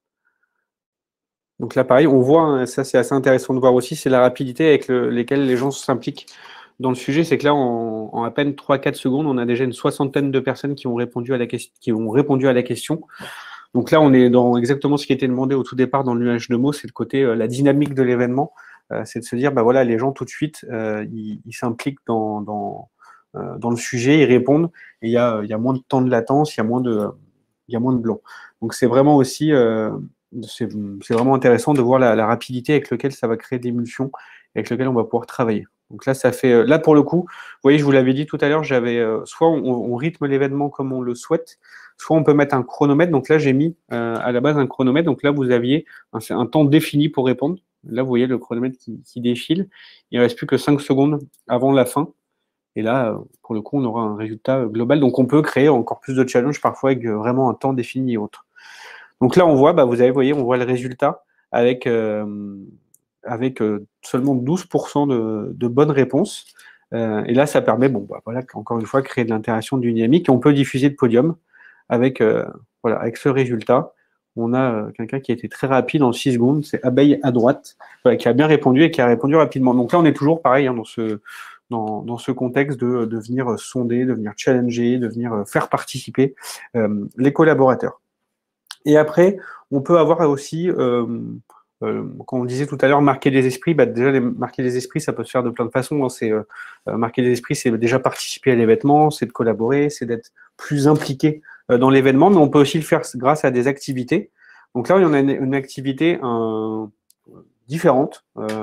Donc là, pareil, on voit, hein, ça c'est assez intéressant de voir aussi, c'est la rapidité avec lesquelles les gens s'impliquent dans le sujet. C'est que là, en à peine 3-4 secondes, on a déjà une soixantaine de personnes qui ont répondu à la question. Donc là, on est dans exactement ce qui était demandé au tout départ dans le nuage de mots, c'est le côté, la dynamique de l'événement. C'est de se dire, voilà, les gens tout de suite, ils s'impliquent dans le sujet, ils répondent, et il y a moins de temps de latence, il y a moins de blanc. Donc c'est vraiment aussi... c'est vraiment intéressant de voir la rapidité avec laquelle ça va créer d'émulsions, avec laquelle on va pouvoir travailler. Donc là, ça fait, là pour le coup, vous voyez, je vous l'avais dit tout à l'heure, soit on rythme l'événement comme on le souhaite, soit on peut mettre un chronomètre. Donc là, j'ai mis à la base un chronomètre. Donc là, vous aviez un temps défini pour répondre. Là, vous voyez le chronomètre qui défile. Il ne reste plus que 5 secondes avant la fin. Et là, pour le coup, on aura un résultat global. Donc on peut créer encore plus de challenges parfois avec vraiment un temps défini et autre. Donc là, on voit, on voit le résultat avec seulement 12% de bonnes réponses. Et là, ça permet, voilà, encore une fois, créer de l'interaction dynamique. Et on peut diffuser le podium avec ce résultat. On a quelqu'un qui a été très rapide en 6 secondes, c'est Abeille à droite, qui a bien répondu et qui a répondu rapidement. Donc là, on est toujours pareil dans ce contexte de venir sonder, de venir challenger, de venir faire participer les collaborateurs. Et après, on peut avoir aussi, comme on disait tout à l'heure, marquer les esprits. Déjà, marquer les esprits, ça peut se faire de plein de façons. Hein. Marquer les esprits, c'est déjà participer à l'événement, c'est de collaborer, c'est d'être plus impliqué dans l'événement, mais on peut aussi le faire grâce à des activités. Donc là, il y en a une activité différente,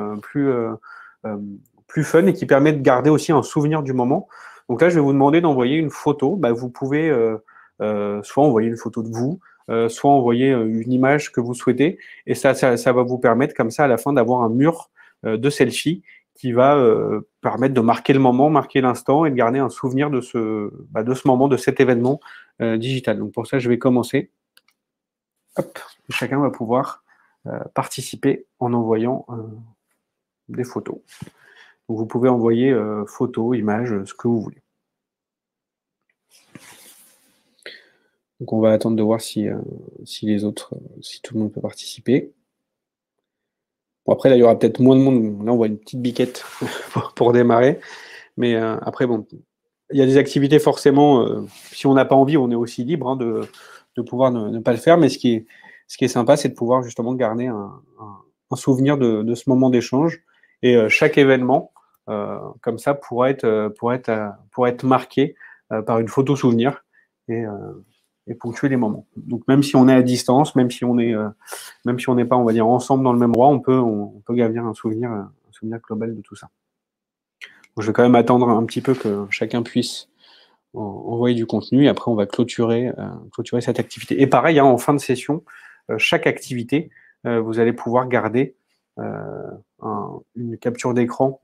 plus fun et qui permet de garder aussi un souvenir du moment. Donc là, je vais vous demander d'envoyer une photo. Vous pouvez soit envoyer une photo de vous, soit envoyer une image que vous souhaitez, et ça va vous permettre comme ça à la fin d'avoir un mur de selfie qui va permettre de marquer le moment, marquer l'instant et de garder un souvenir de ce moment, de cet événement digital. Donc pour ça, je vais commencer. Hop, chacun va pouvoir participer en envoyant des photos. Donc vous pouvez envoyer photos, images, ce que vous voulez. Donc on va attendre de voir si les autres, si tout le monde peut participer. Bon, après, là, il y aura peut-être moins de monde. Là, on voit une petite biquette pour démarrer. Mais après, bon, il y a des activités forcément, si on n'a pas envie, on est aussi libre hein, de pouvoir ne pas le faire. Mais ce qui est sympa, c'est de pouvoir justement garder un souvenir de ce moment d'échange. Et chaque événement, comme ça, pourra être marqué par une photo souvenir et, ponctuer les moments. Donc même si on est à distance, même si on n'est pas, on va dire, ensemble dans le même endroit, on peut garder un souvenir global de tout ça. Je vais quand même attendre un petit peu que chacun puisse envoyer du contenu et après on va clôturer cette activité. Et pareil, hein, en fin de session, chaque activité, vous allez pouvoir garder une capture d'écran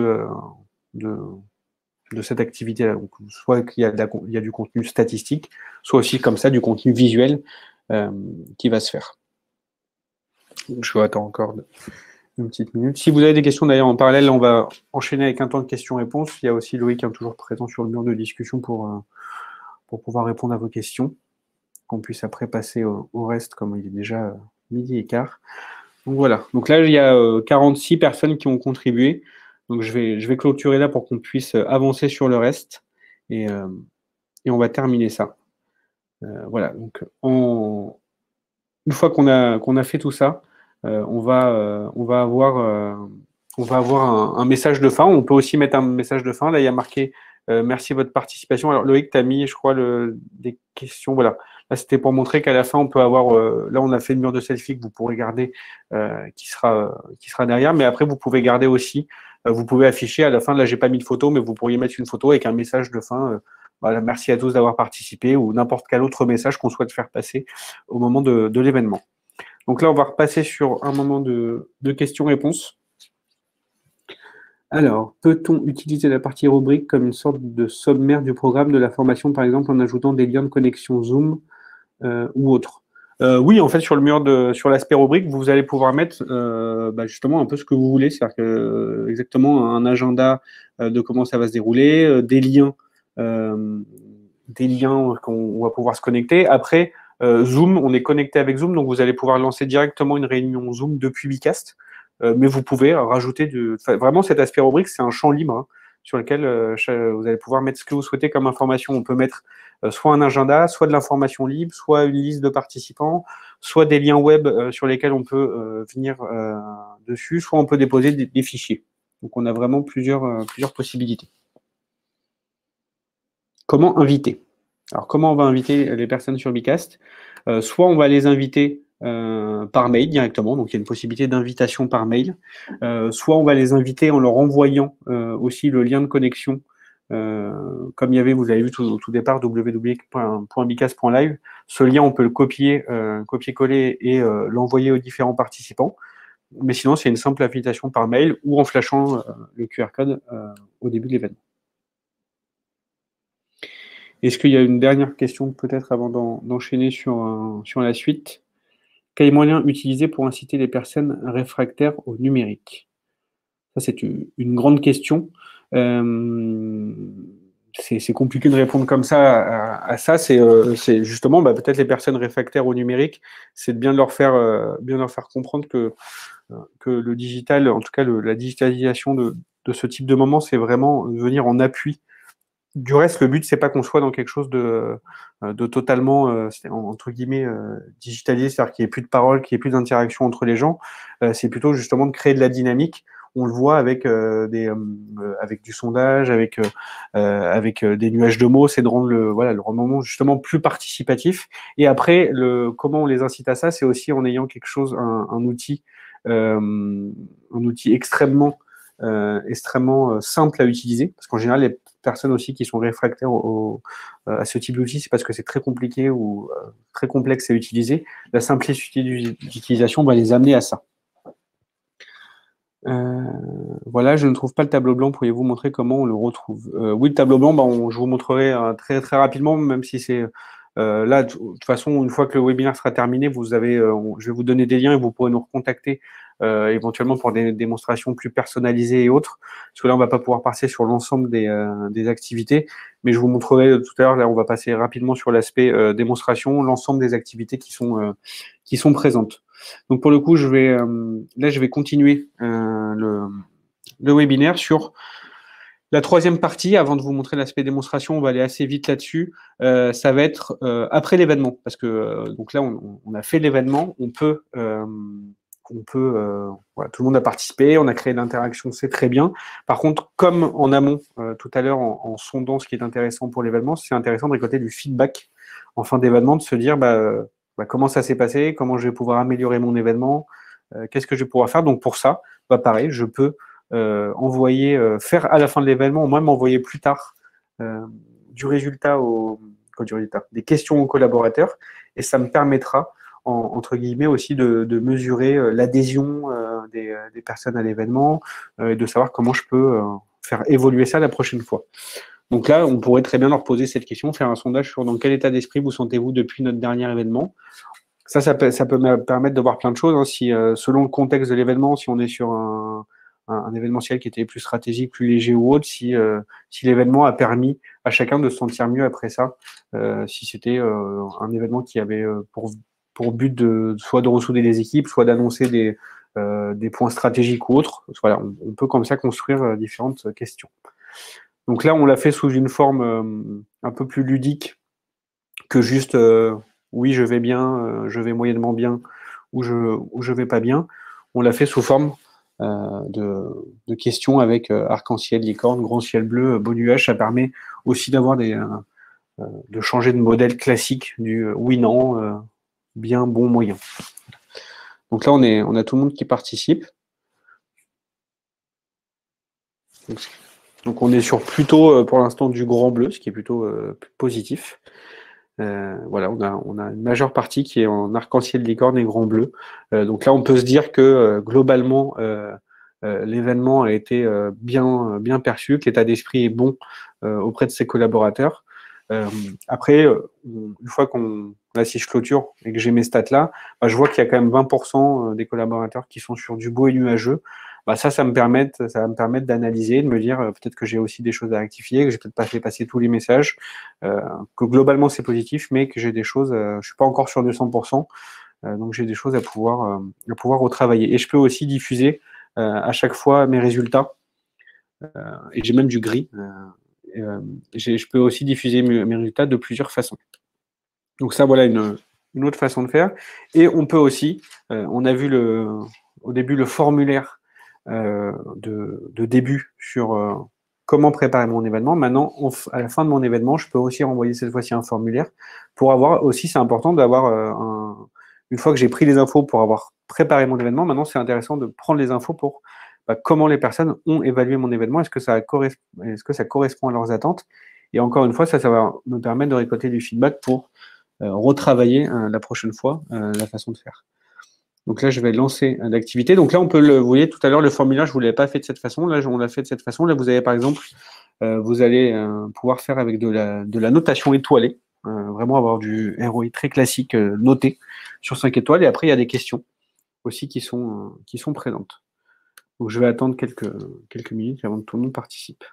de cette activité-là. Donc, soit qu'il y a du contenu statistique, soit aussi comme ça du contenu visuel qui va se faire. Donc, je vais attendre encore une petite minute. Si vous avez des questions d'ailleurs en parallèle, on va enchaîner avec un temps de questions-réponses. Il y a aussi Loïc qui est toujours présent sur le mur de discussion pour pouvoir répondre à vos questions. Qu'on puisse après passer au reste, comme il est déjà midi et quart. Donc voilà. Donc là, il y a 46 personnes qui ont contribué. Donc je vais clôturer là pour qu'on puisse avancer sur le reste. Et on va terminer ça. Voilà. Donc une fois qu'on a fait tout ça, on va avoir un message de fin. On peut aussi mettre un message de fin. Là, il y a marqué merci de votre participation. Alors, Loïc, tu as mis, je crois, des questions. Voilà. Là, c'était pour montrer qu'à la fin, on peut avoir. Là, on a fait le mur de selfie que vous pourrez garder qui sera derrière. Mais après, vous pouvez garder aussi. Vous pouvez afficher à la fin. Là, j'ai pas mis de photo, mais vous pourriez mettre une photo avec un message de fin. Voilà, merci à tous d'avoir participé ou n'importe quel autre message qu'on souhaite faire passer au moment de l'événement. Donc là, on va repasser sur un moment de questions-réponses. Alors, peut-on utiliser la partie rubrique comme une sorte de sommaire du programme de la formation, par exemple, en ajoutant des liens de connexion Zoom ou autre? Oui, en fait, sur l'aspect rubrique, vous allez pouvoir mettre justement un peu ce que vous voulez, c'est-à-dire que exactement un agenda de comment ça va se dérouler, des liens qu'on va pouvoir se connecter. Après, Zoom, on est connecté avec Zoom, donc vous allez pouvoir lancer directement une réunion Zoom depuis Bicast. Mais vous pouvez rajouter vraiment cet aspect rubrique, c'est un champ libre hein, sur lequel vous allez pouvoir mettre ce que vous souhaitez comme information. On peut mettre soit un agenda, soit de l'information libre, soit une liste de participants, soit des liens web sur lesquels on peut venir dessus, soit on peut déposer des fichiers. Donc on a vraiment plusieurs possibilités. Comment inviter? Alors comment on va inviter les personnes sur Bicast? Soit on va les inviter par mail directement, donc il y a une possibilité d'invitation par mail. Soit on va les inviter en leur envoyant aussi le lien de connexion, comme il y avait, vous avez vu au tout départ, www.bicast.live. Ce lien, on peut le copier-coller et l'envoyer aux différents participants. Mais sinon, c'est une simple invitation par mail ou en flashant le QR code au début de l'événement. Est-ce qu'il y a une dernière question peut-être avant d'enchaîner sur la suite? Quels moyens utiliser pour inciter les personnes réfractaires au numérique? Ça, c'est une grande question. C'est compliqué de répondre comme ça à ça. C'est justement peut-être les personnes réfractaires au numérique, c'est de bien leur faire comprendre que le digital, en tout cas la digitalisation de ce type de moment, c'est vraiment venir en appui. Du reste, le but, c'est pas qu'on soit dans quelque chose de totalement, entre guillemets, digitalisé, c'est-à-dire qu'il n'y ait plus de parole, qu'il n'y ait plus d'interaction entre les gens. C'est plutôt justement de créer de la dynamique. On le voit avec avec du sondage, avec des nuages de mots, c'est de rendre le moment justement plus participatif. Et après, comment on les incite à ça, c'est aussi en ayant quelque chose, un outil extrêmement simple à utiliser, parce qu'en général, les personnes aussi qui sont réfractaires à ce type d'outil, c'est parce que c'est très compliqué ou très complexe à utiliser. La simplicité d'utilisation va les amener à ça. Voilà, je ne trouve pas le tableau blanc. Pourriez-vous montrer comment on le retrouve? Oui, le tableau blanc, je vous montrerai très, très rapidement, même si c'est là, de toute façon, une fois que le webinaire sera terminé, je vais vous donner des liens et vous pourrez nous recontacter éventuellement pour des démonstrations plus personnalisées et autres. Parce que là, on va pas pouvoir passer sur l'ensemble des activités, mais je vous montrerai tout à l'heure, là, on va passer rapidement sur l'aspect démonstration, l'ensemble des activités qui sont présentes. Donc pour le coup, je vais continuer le webinaire sur la troisième partie. Avant de vous montrer l'aspect démonstration, on va aller assez vite là-dessus. Ça va être après l'événement, parce que donc là, on a fait l'événement, voilà, tout le monde a participé, on a créé l'interaction, c'est très bien. Par contre, comme en amont, tout à l'heure, en sondant ce qui est intéressant pour l'événement, c'est intéressant de récolter du feedback en fin d'événement, de se dire comment ça s'est passé, comment je vais pouvoir améliorer mon événement, qu'est-ce que je vais pouvoir faire. Donc pour ça, pareil, je peux faire à la fin de l'événement, ou même envoyer plus tard du résultat des questions aux collaborateurs, et ça me permettra entre guillemets aussi de mesurer l'adhésion des personnes à l'événement et de savoir comment je peux faire évoluer ça la prochaine fois. Donc là, on pourrait très bien leur poser cette question, faire un sondage sur dans quel état d'esprit vous sentez-vous depuis notre dernier événement. Ça peut me permettre de voir plein de choses. Hein. Si, selon le contexte de l'événement, si on est sur un événementiel qui était plus stratégique, plus léger ou autre, si l'événement a permis à chacun de se sentir mieux après ça, si c'était un événement qui avait pour but soit de ressouder les équipes, soit d'annoncer des points stratégiques ou autres. Voilà, on peut comme ça construire différentes questions. Donc là, on l'a fait sous une forme un peu plus ludique que juste oui, je vais bien, je vais moyennement bien ou je vais pas bien. On l'a fait sous forme de questions avec arc-en-ciel, licorne, grand ciel bleu, beau nuage. Ça permet aussi d'avoir de changer de modèle classique du oui, non, bien, bon, moyen. Donc là, on a tout le monde qui participe. Donc on est sur plutôt pour l'instant du grand bleu, ce qui est plutôt positif. Voilà, on a une majeure partie qui est en arc-en-ciel, licorne et grand bleu. Donc là, on peut se dire que globalement, l'événement a été bien perçu, que l'état d'esprit est bon auprès de ses collaborateurs. Après, une fois qu'on a si je clôture et que j'ai mes stats là, je vois qu'il y a quand même 20% des collaborateurs qui sont sur du beau et nuageux. Ça va me permettre d'analyser, de me dire peut-être que j'ai aussi des choses à rectifier, que j'ai peut-être pas fait passer tous les messages, que globalement c'est positif, mais que j'ai des choses, je suis pas encore sur 200%, donc j'ai des choses à pouvoir retravailler. Et je peux aussi diffuser à chaque fois mes résultats, et j'ai même du gris. Je peux aussi diffuser mes résultats de plusieurs façons. Donc ça, voilà une autre façon de faire. Et on peut aussi, on a vu au début le formulaire de début sur comment préparer mon événement. Maintenant, à la fin de mon événement, je peux aussi renvoyer cette fois-ci un formulaire pour avoir aussi, c'est important d'avoir une fois que j'ai pris les infos pour avoir préparé mon événement, maintenant c'est intéressant de prendre les infos pour comment les personnes ont évalué mon événement, est-ce que ça correspond à leurs attentes. Et encore une fois, ça va me permettre de récolter du feedback pour retravailler la prochaine fois la façon de faire. Donc là, je vais lancer l'activité. Donc là, vous voyez tout à l'heure, le formulaire, je ne vous l'avais pas fait de cette façon. Là, on l'a fait de cette façon. Là, vous avez par exemple, vous allez pouvoir faire avec de la notation étoilée, vraiment avoir du ROI très classique noté sur 5 étoiles. Et après, il y a des questions aussi qui sont présentes. Donc je vais attendre quelques minutes avant que tout le monde participe.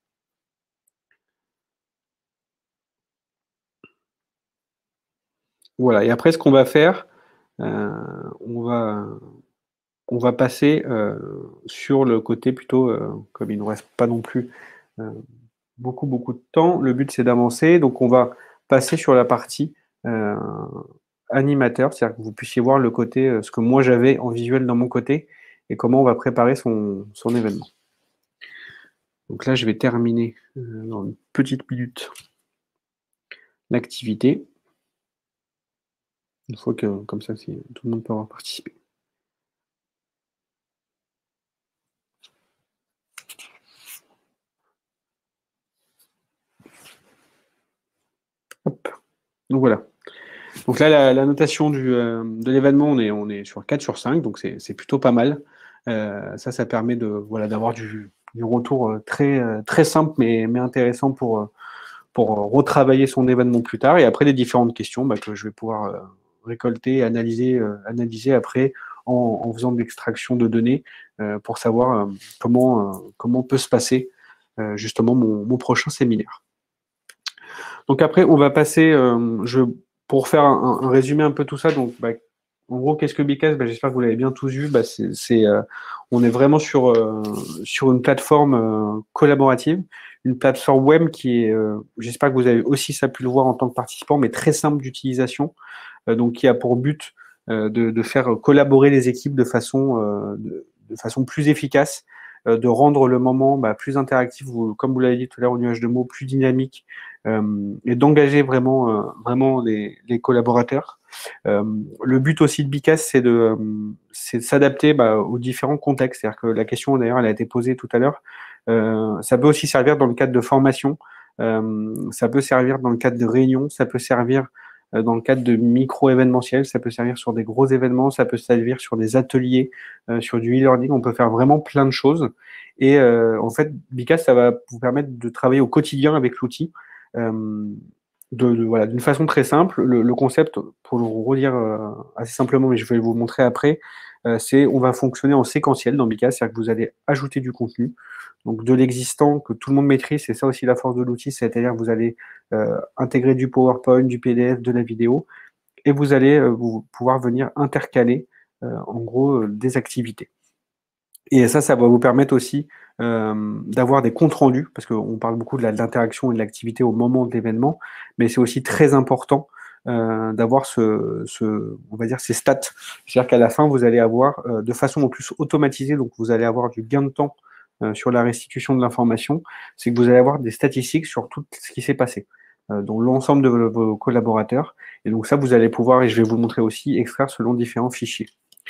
Voilà, et après, ce qu'on va faire, on va passer sur le côté plutôt, comme il ne nous reste pas non plus beaucoup de temps, le but c'est d'avancer, donc on va passer sur la partie animateur, c'est-à-dire que vous puissiez voir le côté, ce que moi j'avais en visuel dans mon côté, et comment on va préparer son événement. Donc là, je vais terminer dans une petite minute l'activité. Une fois que, comme ça, tout le monde peut avoir participé. Hop. Donc voilà. Donc là, la notation de l'événement, on est sur 4 sur 5, donc c'est plutôt pas mal. Ça permet d'avoir du retour très simple, mais intéressant pour retravailler son événement plus tard. Et après, les différentes questions que je vais pouvoir récolter, analyser après en faisant de l'extraction de données pour savoir comment peut se passer justement mon prochain séminaire. Donc après, on va passer, pour faire un résumé un peu tout ça, donc en gros, qu'est-ce que Bicast? J'espère que vous l'avez bien tous vu. On est vraiment sur une plateforme collaborative, une plateforme web qui est, j'espère que vous avez aussi ça pu le voir en tant que participant, mais très simple d'utilisation, donc qui a pour but de faire collaborer les équipes de façon plus efficace, de rendre le moment plus interactif, comme vous l'avez dit tout à l'heure au nuage de mots, plus dynamique, et d'engager vraiment les collaborateurs. Le but aussi de Bicast, c'est de s'adapter aux différents contextes. C'est-à-dire que la question, d'ailleurs, elle a été posée tout à l'heure. Ça peut aussi servir dans le cadre de formation, ça peut servir dans le cadre de réunions, ça peut servir dans le cadre de micro-événementiels, ça peut servir sur des gros événements, ça peut servir sur des ateliers, sur du e-learning. On peut faire vraiment plein de choses. Et en fait, Bicast, ça va vous permettre de travailler au quotidien avec l'outil. Voilà, d'une façon très simple. Le concept, pour le redire assez simplement, mais je vais vous montrer après, c'est on va fonctionner en séquentiel dans Bicast, c'est-à-dire que vous allez ajouter du contenu, donc de l'existant que tout le monde maîtrise, c'est ça aussi la force de l'outil, c'est-à-dire que vous allez intégrer du PowerPoint, du PDF, de la vidéo, et vous allez pouvoir venir intercaler en gros des activités. Et ça va vous permettre aussi d'avoir des comptes rendus, parce qu'on parle beaucoup de l'interaction et de l'activité au moment de l'événement, mais c'est aussi très important d'avoir on va dire ces stats. C'est-à-dire qu'à la fin, vous allez avoir de façon en plus automatisée, donc vous allez avoir du gain de temps sur la restitution de l'information, c'est que vous allez avoir des statistiques sur tout ce qui s'est passé, dont l'ensemble de vos collaborateurs. Et donc ça, vous allez pouvoir, et je vais vous le montrer aussi, extraire selon différents fichiers.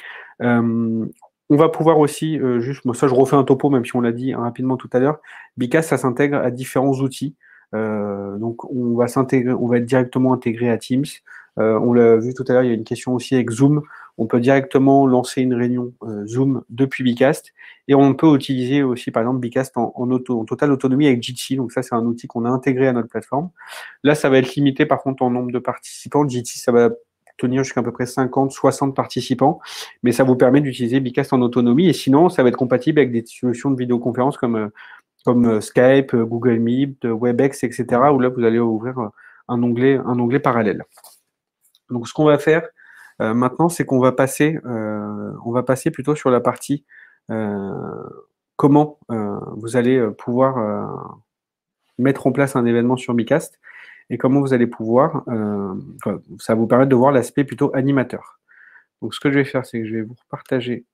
On va pouvoir aussi, ça je refais un topo, même si on l'a dit rapidement tout à l'heure, Bicast, ça s'intègre à différents outils. Donc on va être directement intégré à Teams. On l'a vu tout à l'heure, il y a une question aussi avec Zoom. On peut directement lancer une réunion Zoom depuis Bicast. Et on peut utiliser aussi, par exemple, Bicast en totale autonomie avec Jitsi. Donc ça, c'est un outil qu'on a intégré à notre plateforme. Là, ça va être limité, par contre, en nombre de participants. Jitsi, ça va tenir jusqu'à à peu près 50, 60 participants, mais ça vous permet d'utiliser Bicast en autonomie, et sinon, ça va être compatible avec des solutions de vidéoconférence comme Skype, Google Meet, WebEx, etc., où là, vous allez ouvrir un onglet parallèle. Donc, ce qu'on va faire maintenant, c'est qu'on va passer plutôt sur la partie comment vous allez pouvoir mettre en place un événement sur Bicast, et comment vous allez pouvoir, ça va vous permettre de voir l'aspect plutôt animateur. Donc ce que je vais faire, c'est que je vais vous repartager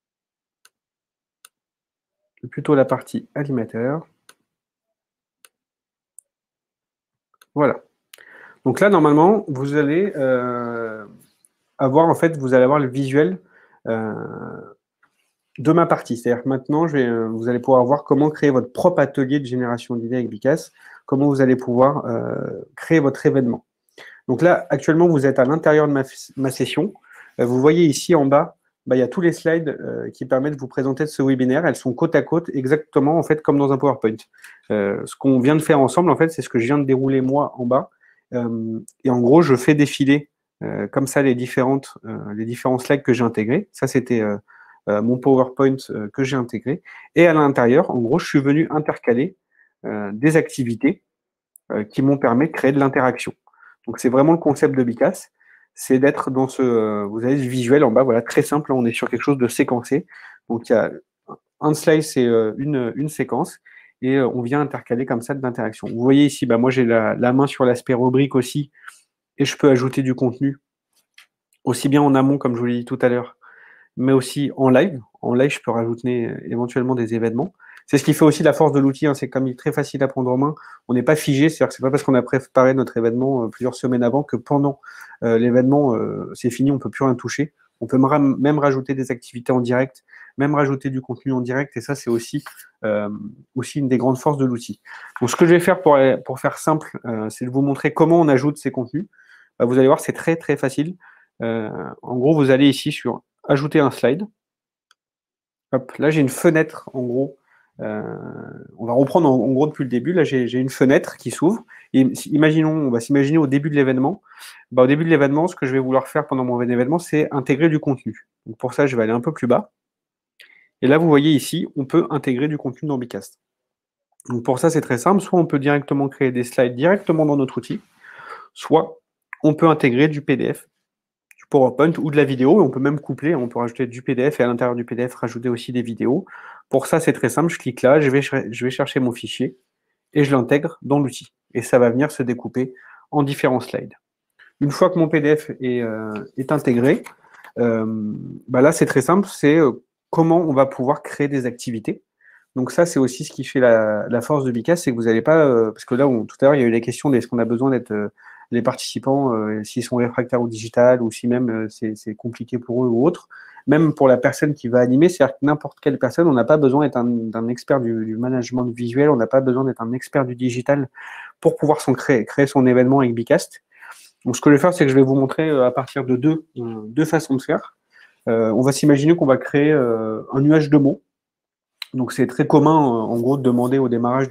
plutôt la partie animateur. Voilà. Donc là, normalement, vous allez avoir, en fait, vous allez avoir le visuel de ma partie. C'est-à-dire que maintenant, vous allez pouvoir voir comment créer votre propre atelier de génération d'idées avec Bicast, comment vous allez pouvoir créer votre événement. Donc là, actuellement, vous êtes à l'intérieur de ma session. Vous voyez ici en bas, il y a tous les slides qui permettent de vous présenter ce webinaire. Elles sont côte à côte, exactement en fait comme dans un PowerPoint. Ce qu'on vient de faire ensemble, en fait, c'est ce que je viens de dérouler moi en bas. Et en gros, je fais défiler comme ça les différents slides que j'ai intégrés. Ça, c'était mon PowerPoint que j'ai intégré. Et à l'intérieur, en gros, je suis venu intercaler des activités qui m'ont permis de créer de l'interaction. Donc, c'est vraiment le concept de Bicast, c'est d'être dans vous avez ce visuel en bas, voilà, très simple, là, on est sur quelque chose de séquencé. Donc, il y a un slide, c'est une séquence, et on vient intercaler comme ça de l'interaction. Vous voyez ici, moi, j'ai la main sur l'aspect rubrique aussi, et je peux ajouter du contenu, aussi bien en amont, comme je vous l'ai dit tout à l'heure, mais aussi en live. En live, je peux rajouter éventuellement des événements. C'est ce qui fait aussi la force de l'outil, c'est comme il est très facile à prendre en main, on n'est pas figé, c'est-à-dire que c'est pas parce qu'on a préparé notre événement plusieurs semaines avant que pendant l'événement, c'est fini, on ne peut plus rien toucher. On peut même rajouter des activités en direct, même rajouter du contenu en direct, et ça, c'est aussi une des grandes forces de l'outil. Donc, ce que je vais faire pour faire simple, c'est de vous montrer comment on ajoute ces contenus. Vous allez voir, c'est très, très facile. En gros, vous allez ici sur « Ajouter un slide ». Hop, là, j'ai une fenêtre, en gros, On va reprendre en gros depuis le début. Là, j'ai une fenêtre qui s'ouvre. Imaginons, on va s'imaginer au début de l'événement. Au début de l'événement, ce que je vais vouloir faire pendant mon événement, c'est intégrer du contenu. Donc pour ça, je vais aller un peu plus bas. Et là, vous voyez ici, on peut intégrer du contenu dans Bicast. Donc pour ça, c'est très simple. Soit on peut directement créer des slides directement dans notre outil, soit on peut intégrer du PDF, du PowerPoint ou de la vidéo. Et on peut même coupler, on peut rajouter du PDF et à l'intérieur du PDF, rajouter aussi des vidéos. Pour ça, c'est très simple. Je clique là, je vais chercher mon fichier et je l'intègre dans l'outil. Et ça va venir se découper en différents slides. Une fois que mon PDF est intégré, là, c'est très simple. C'est comment on va pouvoir créer des activités. Donc ça, c'est aussi ce qui fait la force de Bicast, c'est que vous n'allez pas, parce que là, tout à l'heure, il y a eu la question d'est-ce qu'on a besoin d'être les participants, s'ils sont réfractaires au digital, ou si même c'est compliqué pour eux ou autre. Même pour la personne qui va animer, c'est-à-dire que n'importe quelle personne, on n'a pas besoin d'être d'un expert du management visuel, on n'a pas besoin d'être un expert du digital pour pouvoir créer son événement avec Bicast. Donc ce que je vais faire, c'est que je vais vous montrer à partir de deux façons de faire. On va s'imaginer qu'on va créer un nuage de mots. Donc c'est très commun, en gros, de demander au démarrage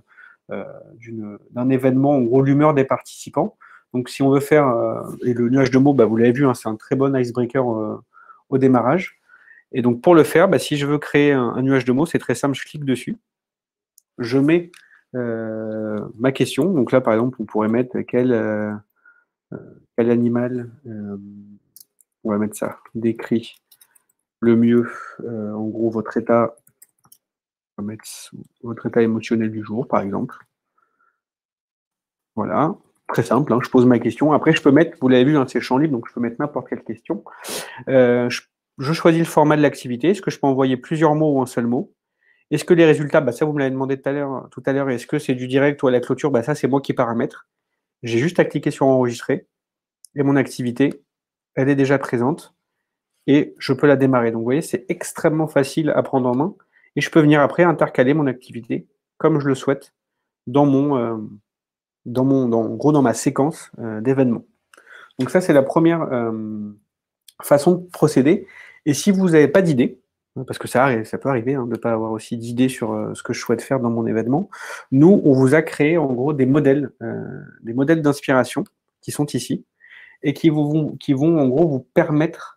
d'un événement, en gros, l'humeur des participants. Donc si on veut faire, et le nuage de mots, vous l'avez vu, c'est un très bon icebreaker au démarrage. Et donc pour le faire, si je veux créer un nuage de mots, c'est très simple, je clique dessus, je mets ma question. Donc là, par exemple, on pourrait mettre quel animal, on va mettre ça, décrit le mieux, en gros, votre état. On va mettre votre état émotionnel du jour, par exemple. Voilà, très simple, je pose ma question. Après, je peux mettre, vous l'avez vu, c'est le champ libre, donc je peux mettre n'importe quelle question. Je choisis le format de l'activité. Est-ce que je peux envoyer plusieurs mots ou un seul mot? Est-ce que les résultats, ça vous me l'avez demandé tout à l'heure, est-ce que c'est du direct ou à la clôture? Ça, c'est moi qui paramètre. J'ai juste à cliquer sur enregistrer et mon activité, elle est déjà présente et je peux la démarrer. Donc, vous voyez, c'est extrêmement facile à prendre en main et je peux venir après intercaler mon activité comme je le souhaite dans dans ma séquence d'événements. Donc ça, c'est la première façon de procéder. Et si vous n'avez pas d'idée, parce que ça peut arriver de ne pas avoir aussi d'idées sur ce que je souhaite faire dans mon événement, nous, on vous a créé en gros des modèles d'inspiration qui sont ici et qui vont en gros vous permettre,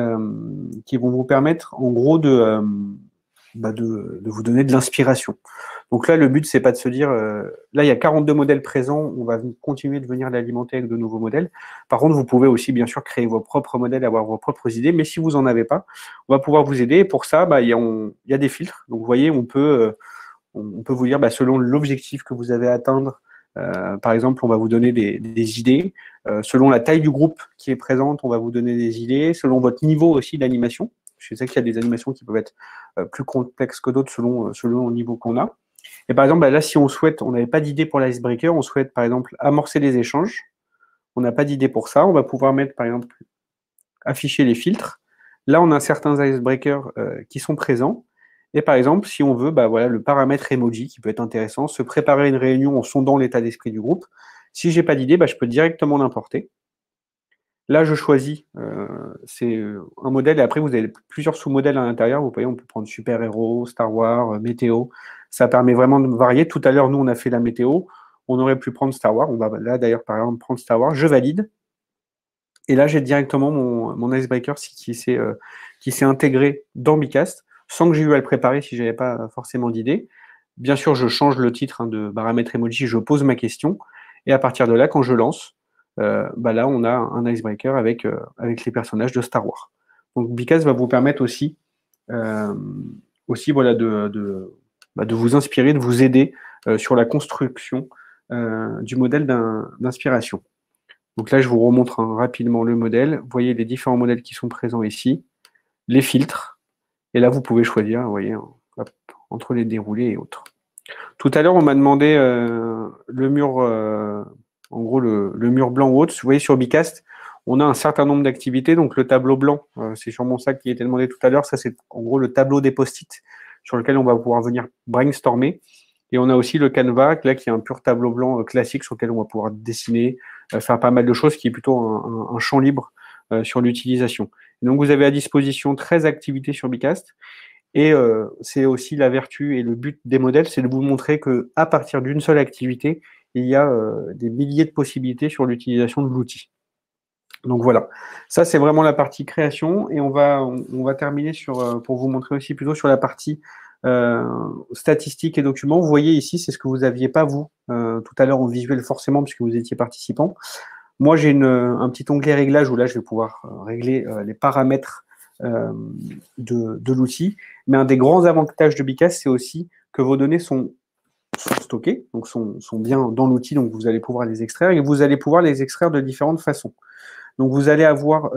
en gros de vous donner de l'inspiration. Donc là, le but, c'est pas de se dire, là, il y a 42 modèles présents, on va continuer de venir l'alimenter avec de nouveaux modèles. Par contre, vous pouvez aussi, bien sûr, créer vos propres modèles, avoir vos propres idées, mais si vous n'en avez pas, on va pouvoir vous aider. Et pour ça, il y a des filtres. Donc, vous voyez, on peut vous dire, selon l'objectif que vous avez à atteindre, par exemple, on va vous donner des idées. Selon la taille du groupe qui est présente, on va vous donner des idées. Selon votre niveau aussi d'animation. Je sais qu'il y a des animations qui peuvent être plus complexes que d'autres selon le niveau qu'on a. Et par exemple, là, si on n'avait pas d'idée pour l'icebreaker, on souhaite par exemple amorcer les échanges. On n'a pas d'idée pour ça. On va pouvoir mettre par exemple afficher les filtres. Là, on a certains icebreakers qui sont présents. Et par exemple, si on veut, le paramètre emoji qui peut être intéressant, se préparer une réunion en sondant l'état d'esprit du groupe. Si j'ai pas d'idée, je peux directement l'importer. Là, je choisis, c'est un modèle, et après, vous avez plusieurs sous-modèles à l'intérieur. Vous voyez, on peut prendre super-héros, Star Wars, météo. Ça permet vraiment de varier. Tout à l'heure, nous, on a fait la météo. On aurait pu prendre Star Wars. On va là, d'ailleurs, par exemple, prendre Star Wars. Je valide. Et là, j'ai directement mon icebreaker qui s'est intégré dans Bicast, sans que j'ai eu à le préparer si je n'avais pas forcément d'idée. Bien sûr, je change le titre de paramètre emoji, je pose ma question. Et à partir de là, quand je lance, là, on a un icebreaker avec les personnages de Star Wars. Donc, Bicast va vous permettre aussi, de vous inspirer, de vous aider sur la construction du modèle d'inspiration. Donc là, je vous remontre rapidement le modèle. Vous voyez les différents modèles qui sont présents ici, les filtres. Et là, vous pouvez choisir, vous voyez, entre les déroulés et autres. Tout à l'heure, on m'a demandé le mur, en gros, le mur blanc ou autre. Vous voyez, sur Bicast, on a un certain nombre d'activités. Donc, le tableau blanc, c'est sur mon sac qui a été demandé tout à l'heure. Ça, c'est en gros le tableau des post-it sur lequel on va pouvoir venir brainstormer. Et on a aussi le Canva, là, qui est un pur tableau blanc classique sur lequel on va pouvoir dessiner, faire pas mal de choses, qui est plutôt un champ libre sur l'utilisation. Donc, vous avez à disposition 13 activités sur Bicast. Et c'est aussi la vertu et le but des modèles, c'est de vous montrer qu'à partir d'une seule activité, il y a des milliers de possibilités sur l'utilisation de l'outil. Donc voilà, ça c'est vraiment la partie création et on va terminer sur, pour vous montrer aussi plutôt sur la partie euh, statistiques et documents. Vous voyez ici, c'est ce que vous n'aviez pas vous tout à l'heure en visuel forcément puisque vous étiez participant. Moi j'ai un petit onglet réglage où là je vais pouvoir régler les paramètres de l'outil. Mais un des grands avantages de Bicast, c'est aussi que vos données sont stockées, donc sont bien dans l'outil, donc vous allez pouvoir les extraire et vous allez pouvoir les extraire de différentes façons. Donc vous allez avoir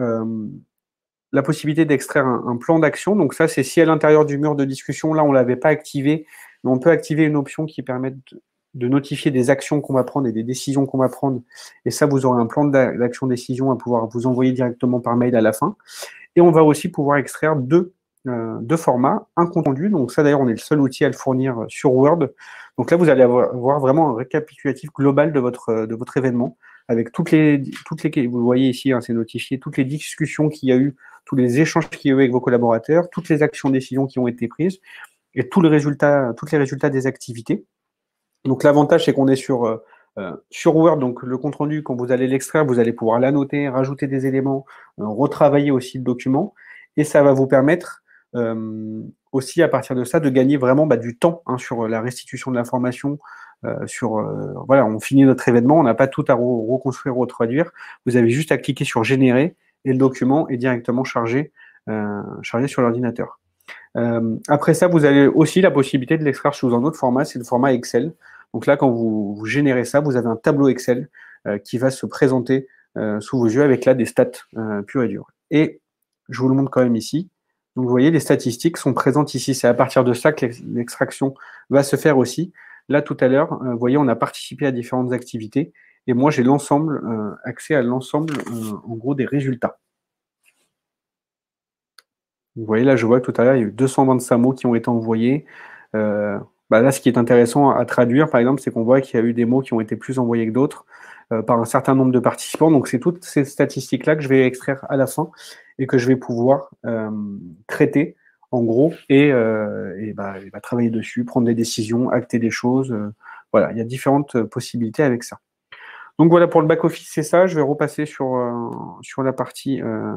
la possibilité d'extraire un plan d'action. Donc ça, c'est si à l'intérieur du mur de discussion, là, on ne l'avait pas activé, mais on peut activer une option qui permet de notifier des actions qu'on va prendre et des décisions qu'on va prendre. Et ça, vous aurez un plan d'action-décision à pouvoir vous envoyer directement par mail à la fin. Et on va aussi pouvoir extraire deux formats, un compte rendu. Donc ça, d'ailleurs, on est le seul outil à le fournir sur Word. Donc là, vous allez avoir vraiment un récapitulatif global de votre événement avec toutes les, vous voyez ici, hein, c'est notifié, toutes les discussions qu'il y a eu, tous les échanges qu'il y a eu avec vos collaborateurs, toutes les actions décisions qui ont été prises et tous les résultats des activités. Donc l'avantage, c'est qu'on est sur Word, donc le compte rendu, quand vous allez l'extraire, vous allez pouvoir l'annoter, rajouter des éléments, retravailler aussi le document, et ça va vous permettre aussi à partir de ça de gagner vraiment du temps hein, sur la restitution de l'information. Voilà, on finit notre événement, on n'a pas tout à reconstruire, retraduire. Vous avez juste à cliquer sur générer et le document est directement chargé sur l'ordinateur. Après ça, vous avez aussi la possibilité de l'extraire sous un autre format, c'est le format Excel. Donc là, quand vous générez ça, vous avez un tableau Excel qui va se présenter sous vos yeux avec là des stats pures et dures. Et je vous le montre quand même ici. Donc vous voyez, les statistiques sont présentes ici. C'est à partir de ça que l'extraction va se faire aussi. Là, tout à l'heure, vous voyez, on a participé à différentes activités. Et moi, j'ai l'ensemble, accès à l'ensemble, en gros, des résultats. Vous voyez, là, je vois que tout à l'heure, il y a eu 225 mots qui ont été envoyés. Là, ce qui est intéressant à traduire, par exemple, c'est qu'on voit qu'il y a eu des mots qui ont été plus envoyés que d'autres par un certain nombre de participants. Donc, c'est toutes ces statistiques-là que je vais extraire à la fin et que je vais pouvoir traiter, en gros, et travailler dessus, prendre des décisions, acter des choses. Voilà, il y a différentes possibilités avec ça. Donc voilà, pour le back-office, c'est ça. Je vais repasser sur la partie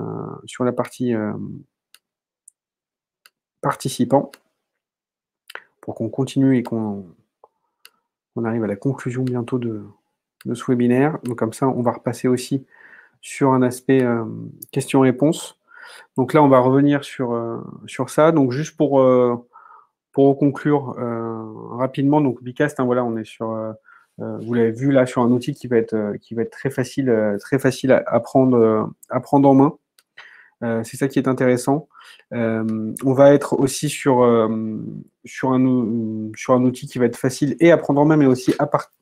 participants pour qu'on continue et qu'on arrive à la conclusion bientôt de ce webinaire. Donc comme ça, on va repasser aussi sur un aspect questions-réponses. Donc là, on va revenir sur ça. Donc juste pour conclure rapidement, donc Bicast, hein, voilà, on est sur, vous l'avez vu là, sur un outil qui va être très facile à prendre en main. C'est ça qui est intéressant. On va être aussi sur un outil qui va être facile et à prendre en main, mais aussi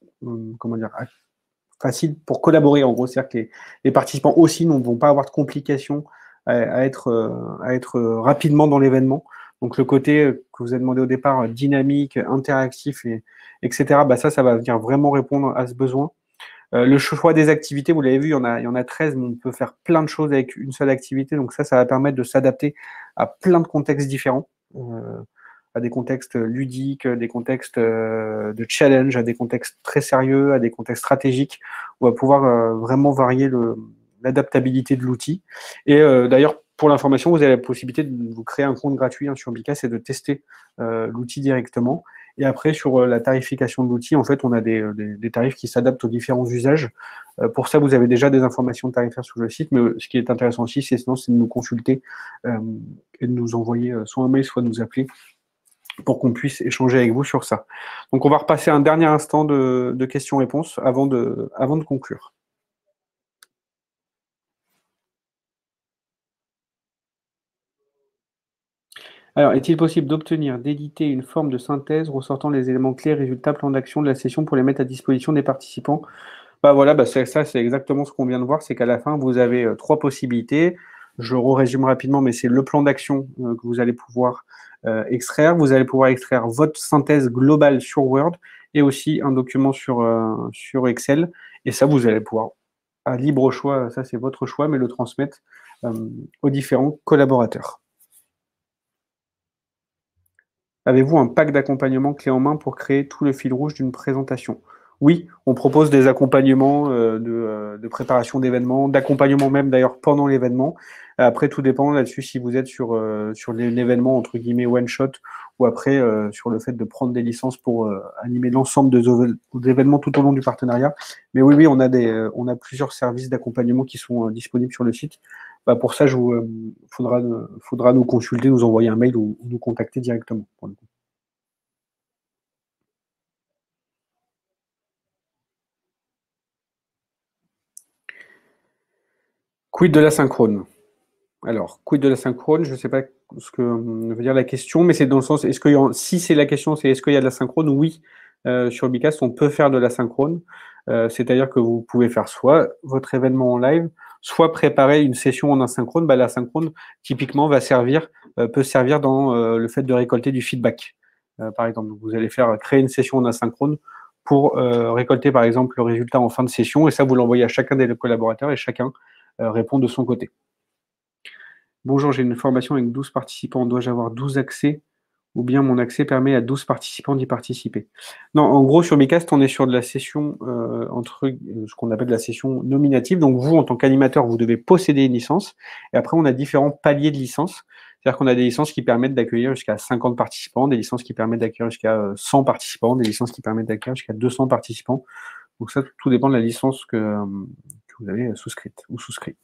facile pour collaborer. En gros, c'est-à-dire que les participants aussi ne vont pas avoir de complications à être rapidement dans l'événement. Donc le côté que vous avez demandé au départ, dynamique, interactif, etc., ça va venir vraiment répondre à ce besoin. Le choix des activités, vous l'avez vu, il y en a 13, mais on peut faire plein de choses avec une seule activité. Donc ça va permettre de s'adapter à plein de contextes différents, à des contextes ludiques, des contextes de challenge, à des contextes très sérieux, à des contextes stratégiques. On va pouvoir vraiment varier l'adaptabilité de l'outil. Et d'ailleurs, pour l'information, vous avez la possibilité de vous créer un compte gratuit sur Bicast et de tester l'outil directement. Et après, sur la tarification de l'outil, en fait, on a des tarifs qui s'adaptent aux différents usages. Pour ça, vous avez déjà des informations tarifaires sur le site, mais ce qui est intéressant aussi, c'est de nous consulter et de nous envoyer soit un mail, soit nous appeler pour qu'on puisse échanger avec vous sur ça. Donc, on va repasser un dernier instant de questions-réponses avant de conclure. Alors, est-il possible d'obtenir, d'éditer une forme de synthèse ressortant les éléments clés, résultats, plan d'action de la session pour les mettre à disposition des participants? C'est exactement ce qu'on vient de voir, c'est qu'à la fin, vous avez trois possibilités. Je résume rapidement, mais c'est le plan d'action que vous allez pouvoir extraire. Vous allez pouvoir extraire votre synthèse globale sur Word et aussi un document sur Excel. Et ça, vous allez pouvoir, à libre choix, ça c'est votre choix, mais le transmettre aux différents collaborateurs. Avez-vous un pack d'accompagnement clé en main pour créer tout le fil rouge d'une présentation? Oui, on propose des accompagnements de préparation d'événements, d'accompagnement même d'ailleurs pendant l'événement. Après, tout dépend là-dessus si vous êtes sur l'événement entre guillemets one shot ou après sur le fait de prendre des licences pour animer l'ensemble des événements tout au long du partenariat. Mais oui, oui, on a plusieurs services d'accompagnement qui sont disponibles sur le site. Bah, pour ça, faudra nous consulter, nous envoyer un mail ou nous contacter directement. Pour le coup. Quid de l'asynchrone? Alors, quid de l'asynchrone? Je ne sais pas ce que veut dire la question, mais c'est dans le sens, si c'est la question, c'est est-ce qu'il y a de l'asynchrone? Oui, sur Bicast, on peut faire de l'asynchrone. C'est-à-dire que vous pouvez faire soit votre événement en live, soit préparer une session en asynchrone. Bah, l'asynchrone, typiquement, peut servir dans le fait de récolter du feedback. Par exemple, vous allez créer une session en asynchrone pour récolter, par exemple, le résultat en fin de session, et ça, vous l'envoyez à chacun des collaborateurs et chacun répond de son côté. Bonjour, j'ai une formation avec 12 participants. Dois-je avoir 12 accès ou bien mon accès permet à 12 participants d'y participer? Non, en gros, sur Bicast, on est sur de la session ce qu'on appelle la session nominative. Donc, vous, en tant qu'animateur, vous devez posséder une licence. Et après, on a différents paliers de licences. C'est-à-dire qu'on a des licences qui permettent d'accueillir jusqu'à 50 participants, des licences qui permettent d'accueillir jusqu'à 100 participants, des licences qui permettent d'accueillir jusqu'à 200 participants. Donc, ça, tout dépend de la licence que vous avez souscrite ou souscrit.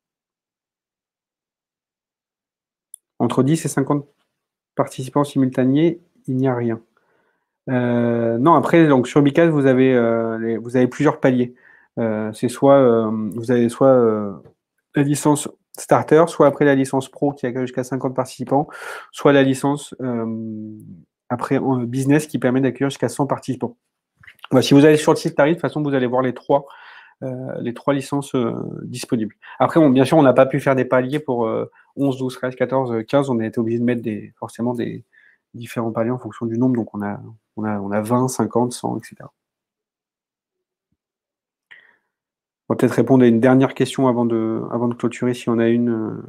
Entre 10 et 50 participants simultanés, il n'y a rien. Non, après, donc sur Bicast, vous avez plusieurs paliers. Vous avez soit la licence starter, soit après la licence pro qui accueille jusqu'à 50 participants, soit la licence après business qui permet d'accueillir jusqu'à 100 participants. Voilà, si vous allez sur le site tarif, de toute façon, vous allez voir les trois licences disponibles. Après, bien sûr, on n'a pas pu faire des paliers pour 11, 12, 13, 14, 15. On a été obligé de mettre forcément des différents paliers en fonction du nombre. Donc, on a 20, 50, 100, etc. On va peut-être répondre à une dernière question avant de clôturer, si on a une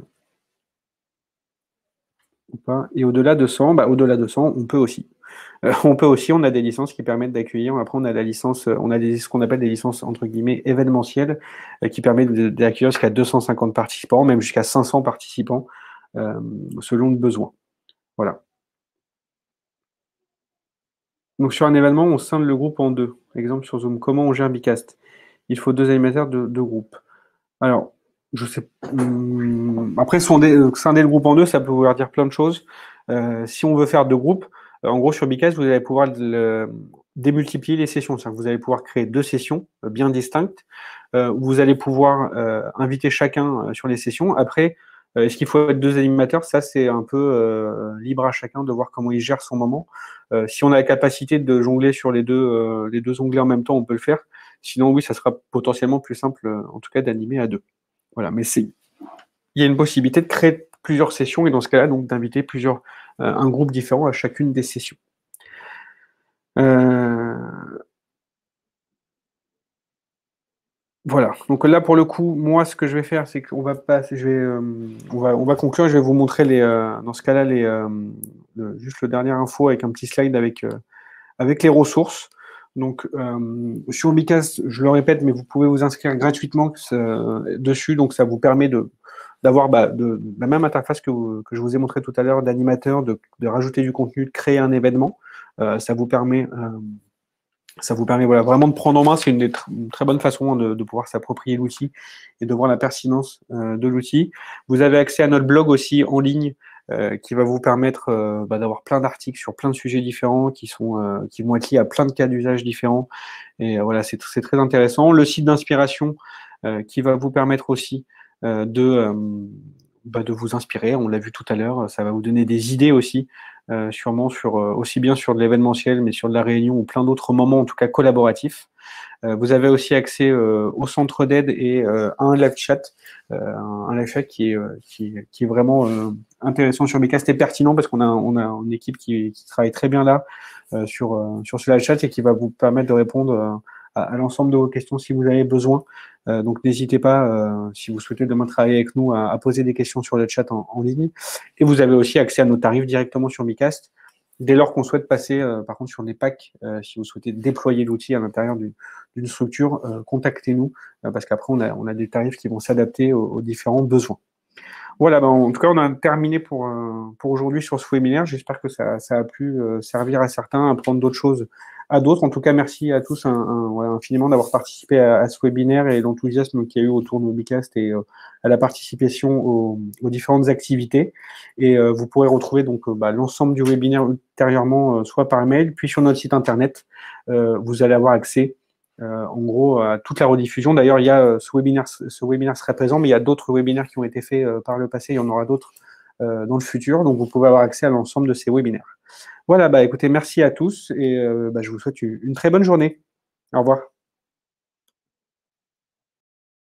ou pas. Et au-delà de 100, au-delà de 100, on peut aussi. On a des licences qui permettent d'accueillir. Après, on a la licence, ce qu'on appelle des licences entre guillemets événementielles, qui permettent d'accueillir jusqu'à 250 participants, même jusqu'à 500 participants, selon le besoin. Voilà. Donc sur un événement, on scinde le groupe en deux. Exemple sur Zoom, comment on gère Bicast? Il faut 2 animateurs de groupe. Alors, je sais. Après, scinder le groupe en deux, ça peut vouloir dire plein de choses. Si on veut faire deux groupes, en gros, sur Bicast, vous allez pouvoir démultiplier les sessions. C'est-à-dire que vous allez pouvoir créer deux sessions bien distinctes, où vous allez pouvoir inviter chacun sur les sessions. Après, est-ce qu'il faut être deux animateurs? Ça, c'est un peu libre à chacun de voir comment il gère son moment. Si on a la capacité de jongler sur les deux onglets en même temps, on peut le faire. Sinon, oui, ça sera potentiellement plus simple, en tout cas, d'animer à deux. Voilà, mais il y a une possibilité de créer plusieurs sessions et dans ce cas-là, donc d'inviter un groupe différent à chacune des sessions. Voilà. Donc là, pour le coup, moi, ce que je vais faire, c'est qu'on va passer, on va conclure. Je vais vous montrer dans ce cas-là, juste le dernier info avec un petit slide avec les ressources. Donc, sur Bicast, je le répète, mais vous pouvez vous inscrire gratuitement dessus. Donc, ça vous permet d'avoir la même interface que je vous ai montré tout à l'heure, d'animateur, de rajouter du contenu, de créer un événement. Ça vous permet voilà, vraiment de prendre en main. C'est une très bonne façon de pouvoir s'approprier l'outil et de voir la pertinence de l'outil. Vous avez accès à notre blog aussi en ligne, qui va vous permettre d'avoir plein d'articles sur plein de sujets différents qui vont être liés à plein de cas d'usage différents. Et voilà, c'est très intéressant. Le site d'inspiration qui va vous permettre aussi de vous inspirer. On l'a vu tout à l'heure, ça va vous donner des idées aussi, sûrement aussi bien sur de l'événementiel, mais sur de la réunion ou plein d'autres moments, en tout cas collaboratifs. Vous avez aussi accès au centre d'aide et à un live chat, un live chat qui est vraiment intéressant sur Bicast et pertinent parce qu'on a une équipe qui travaille très bien là sur ce live chat et qui va vous permettre de répondre à l'ensemble de vos questions si vous avez besoin. Donc n'hésitez pas, si vous souhaitez demain travailler avec nous, à poser des questions sur le chat en ligne. Et vous avez aussi accès à nos tarifs directement sur Bicast. Dès lors qu'on souhaite passer, par contre, sur des packs, si vous souhaitez déployer l'outil à l'intérieur d'une structure, contactez-nous, parce qu'après, on a des tarifs qui vont s'adapter aux différents besoins. Voilà, ben, en tout cas, on a terminé pour aujourd'hui sur ce webinaire. J'espère que ça a pu servir à certains, apprendre d'autres choses à d'autres. En tout cas, merci à tous voilà, infiniment d'avoir participé à ce webinaire et l'enthousiasme qu'il y a eu autour de Mobicast et à la participation aux différentes activités. Et vous pourrez retrouver donc l'ensemble du webinaire ultérieurement, soit par mail, puis sur notre site internet. Vous allez avoir accès en gros, à toute la rediffusion. D'ailleurs, il y a ce webinaire serait présent, mais il y a d'autres webinaires qui ont été faits par le passé. Il y en aura d'autres dans le futur. Donc, vous pouvez avoir accès à l'ensemble de ces webinaires. Voilà, écoutez, merci à tous et je vous souhaite une très bonne journée. Au revoir.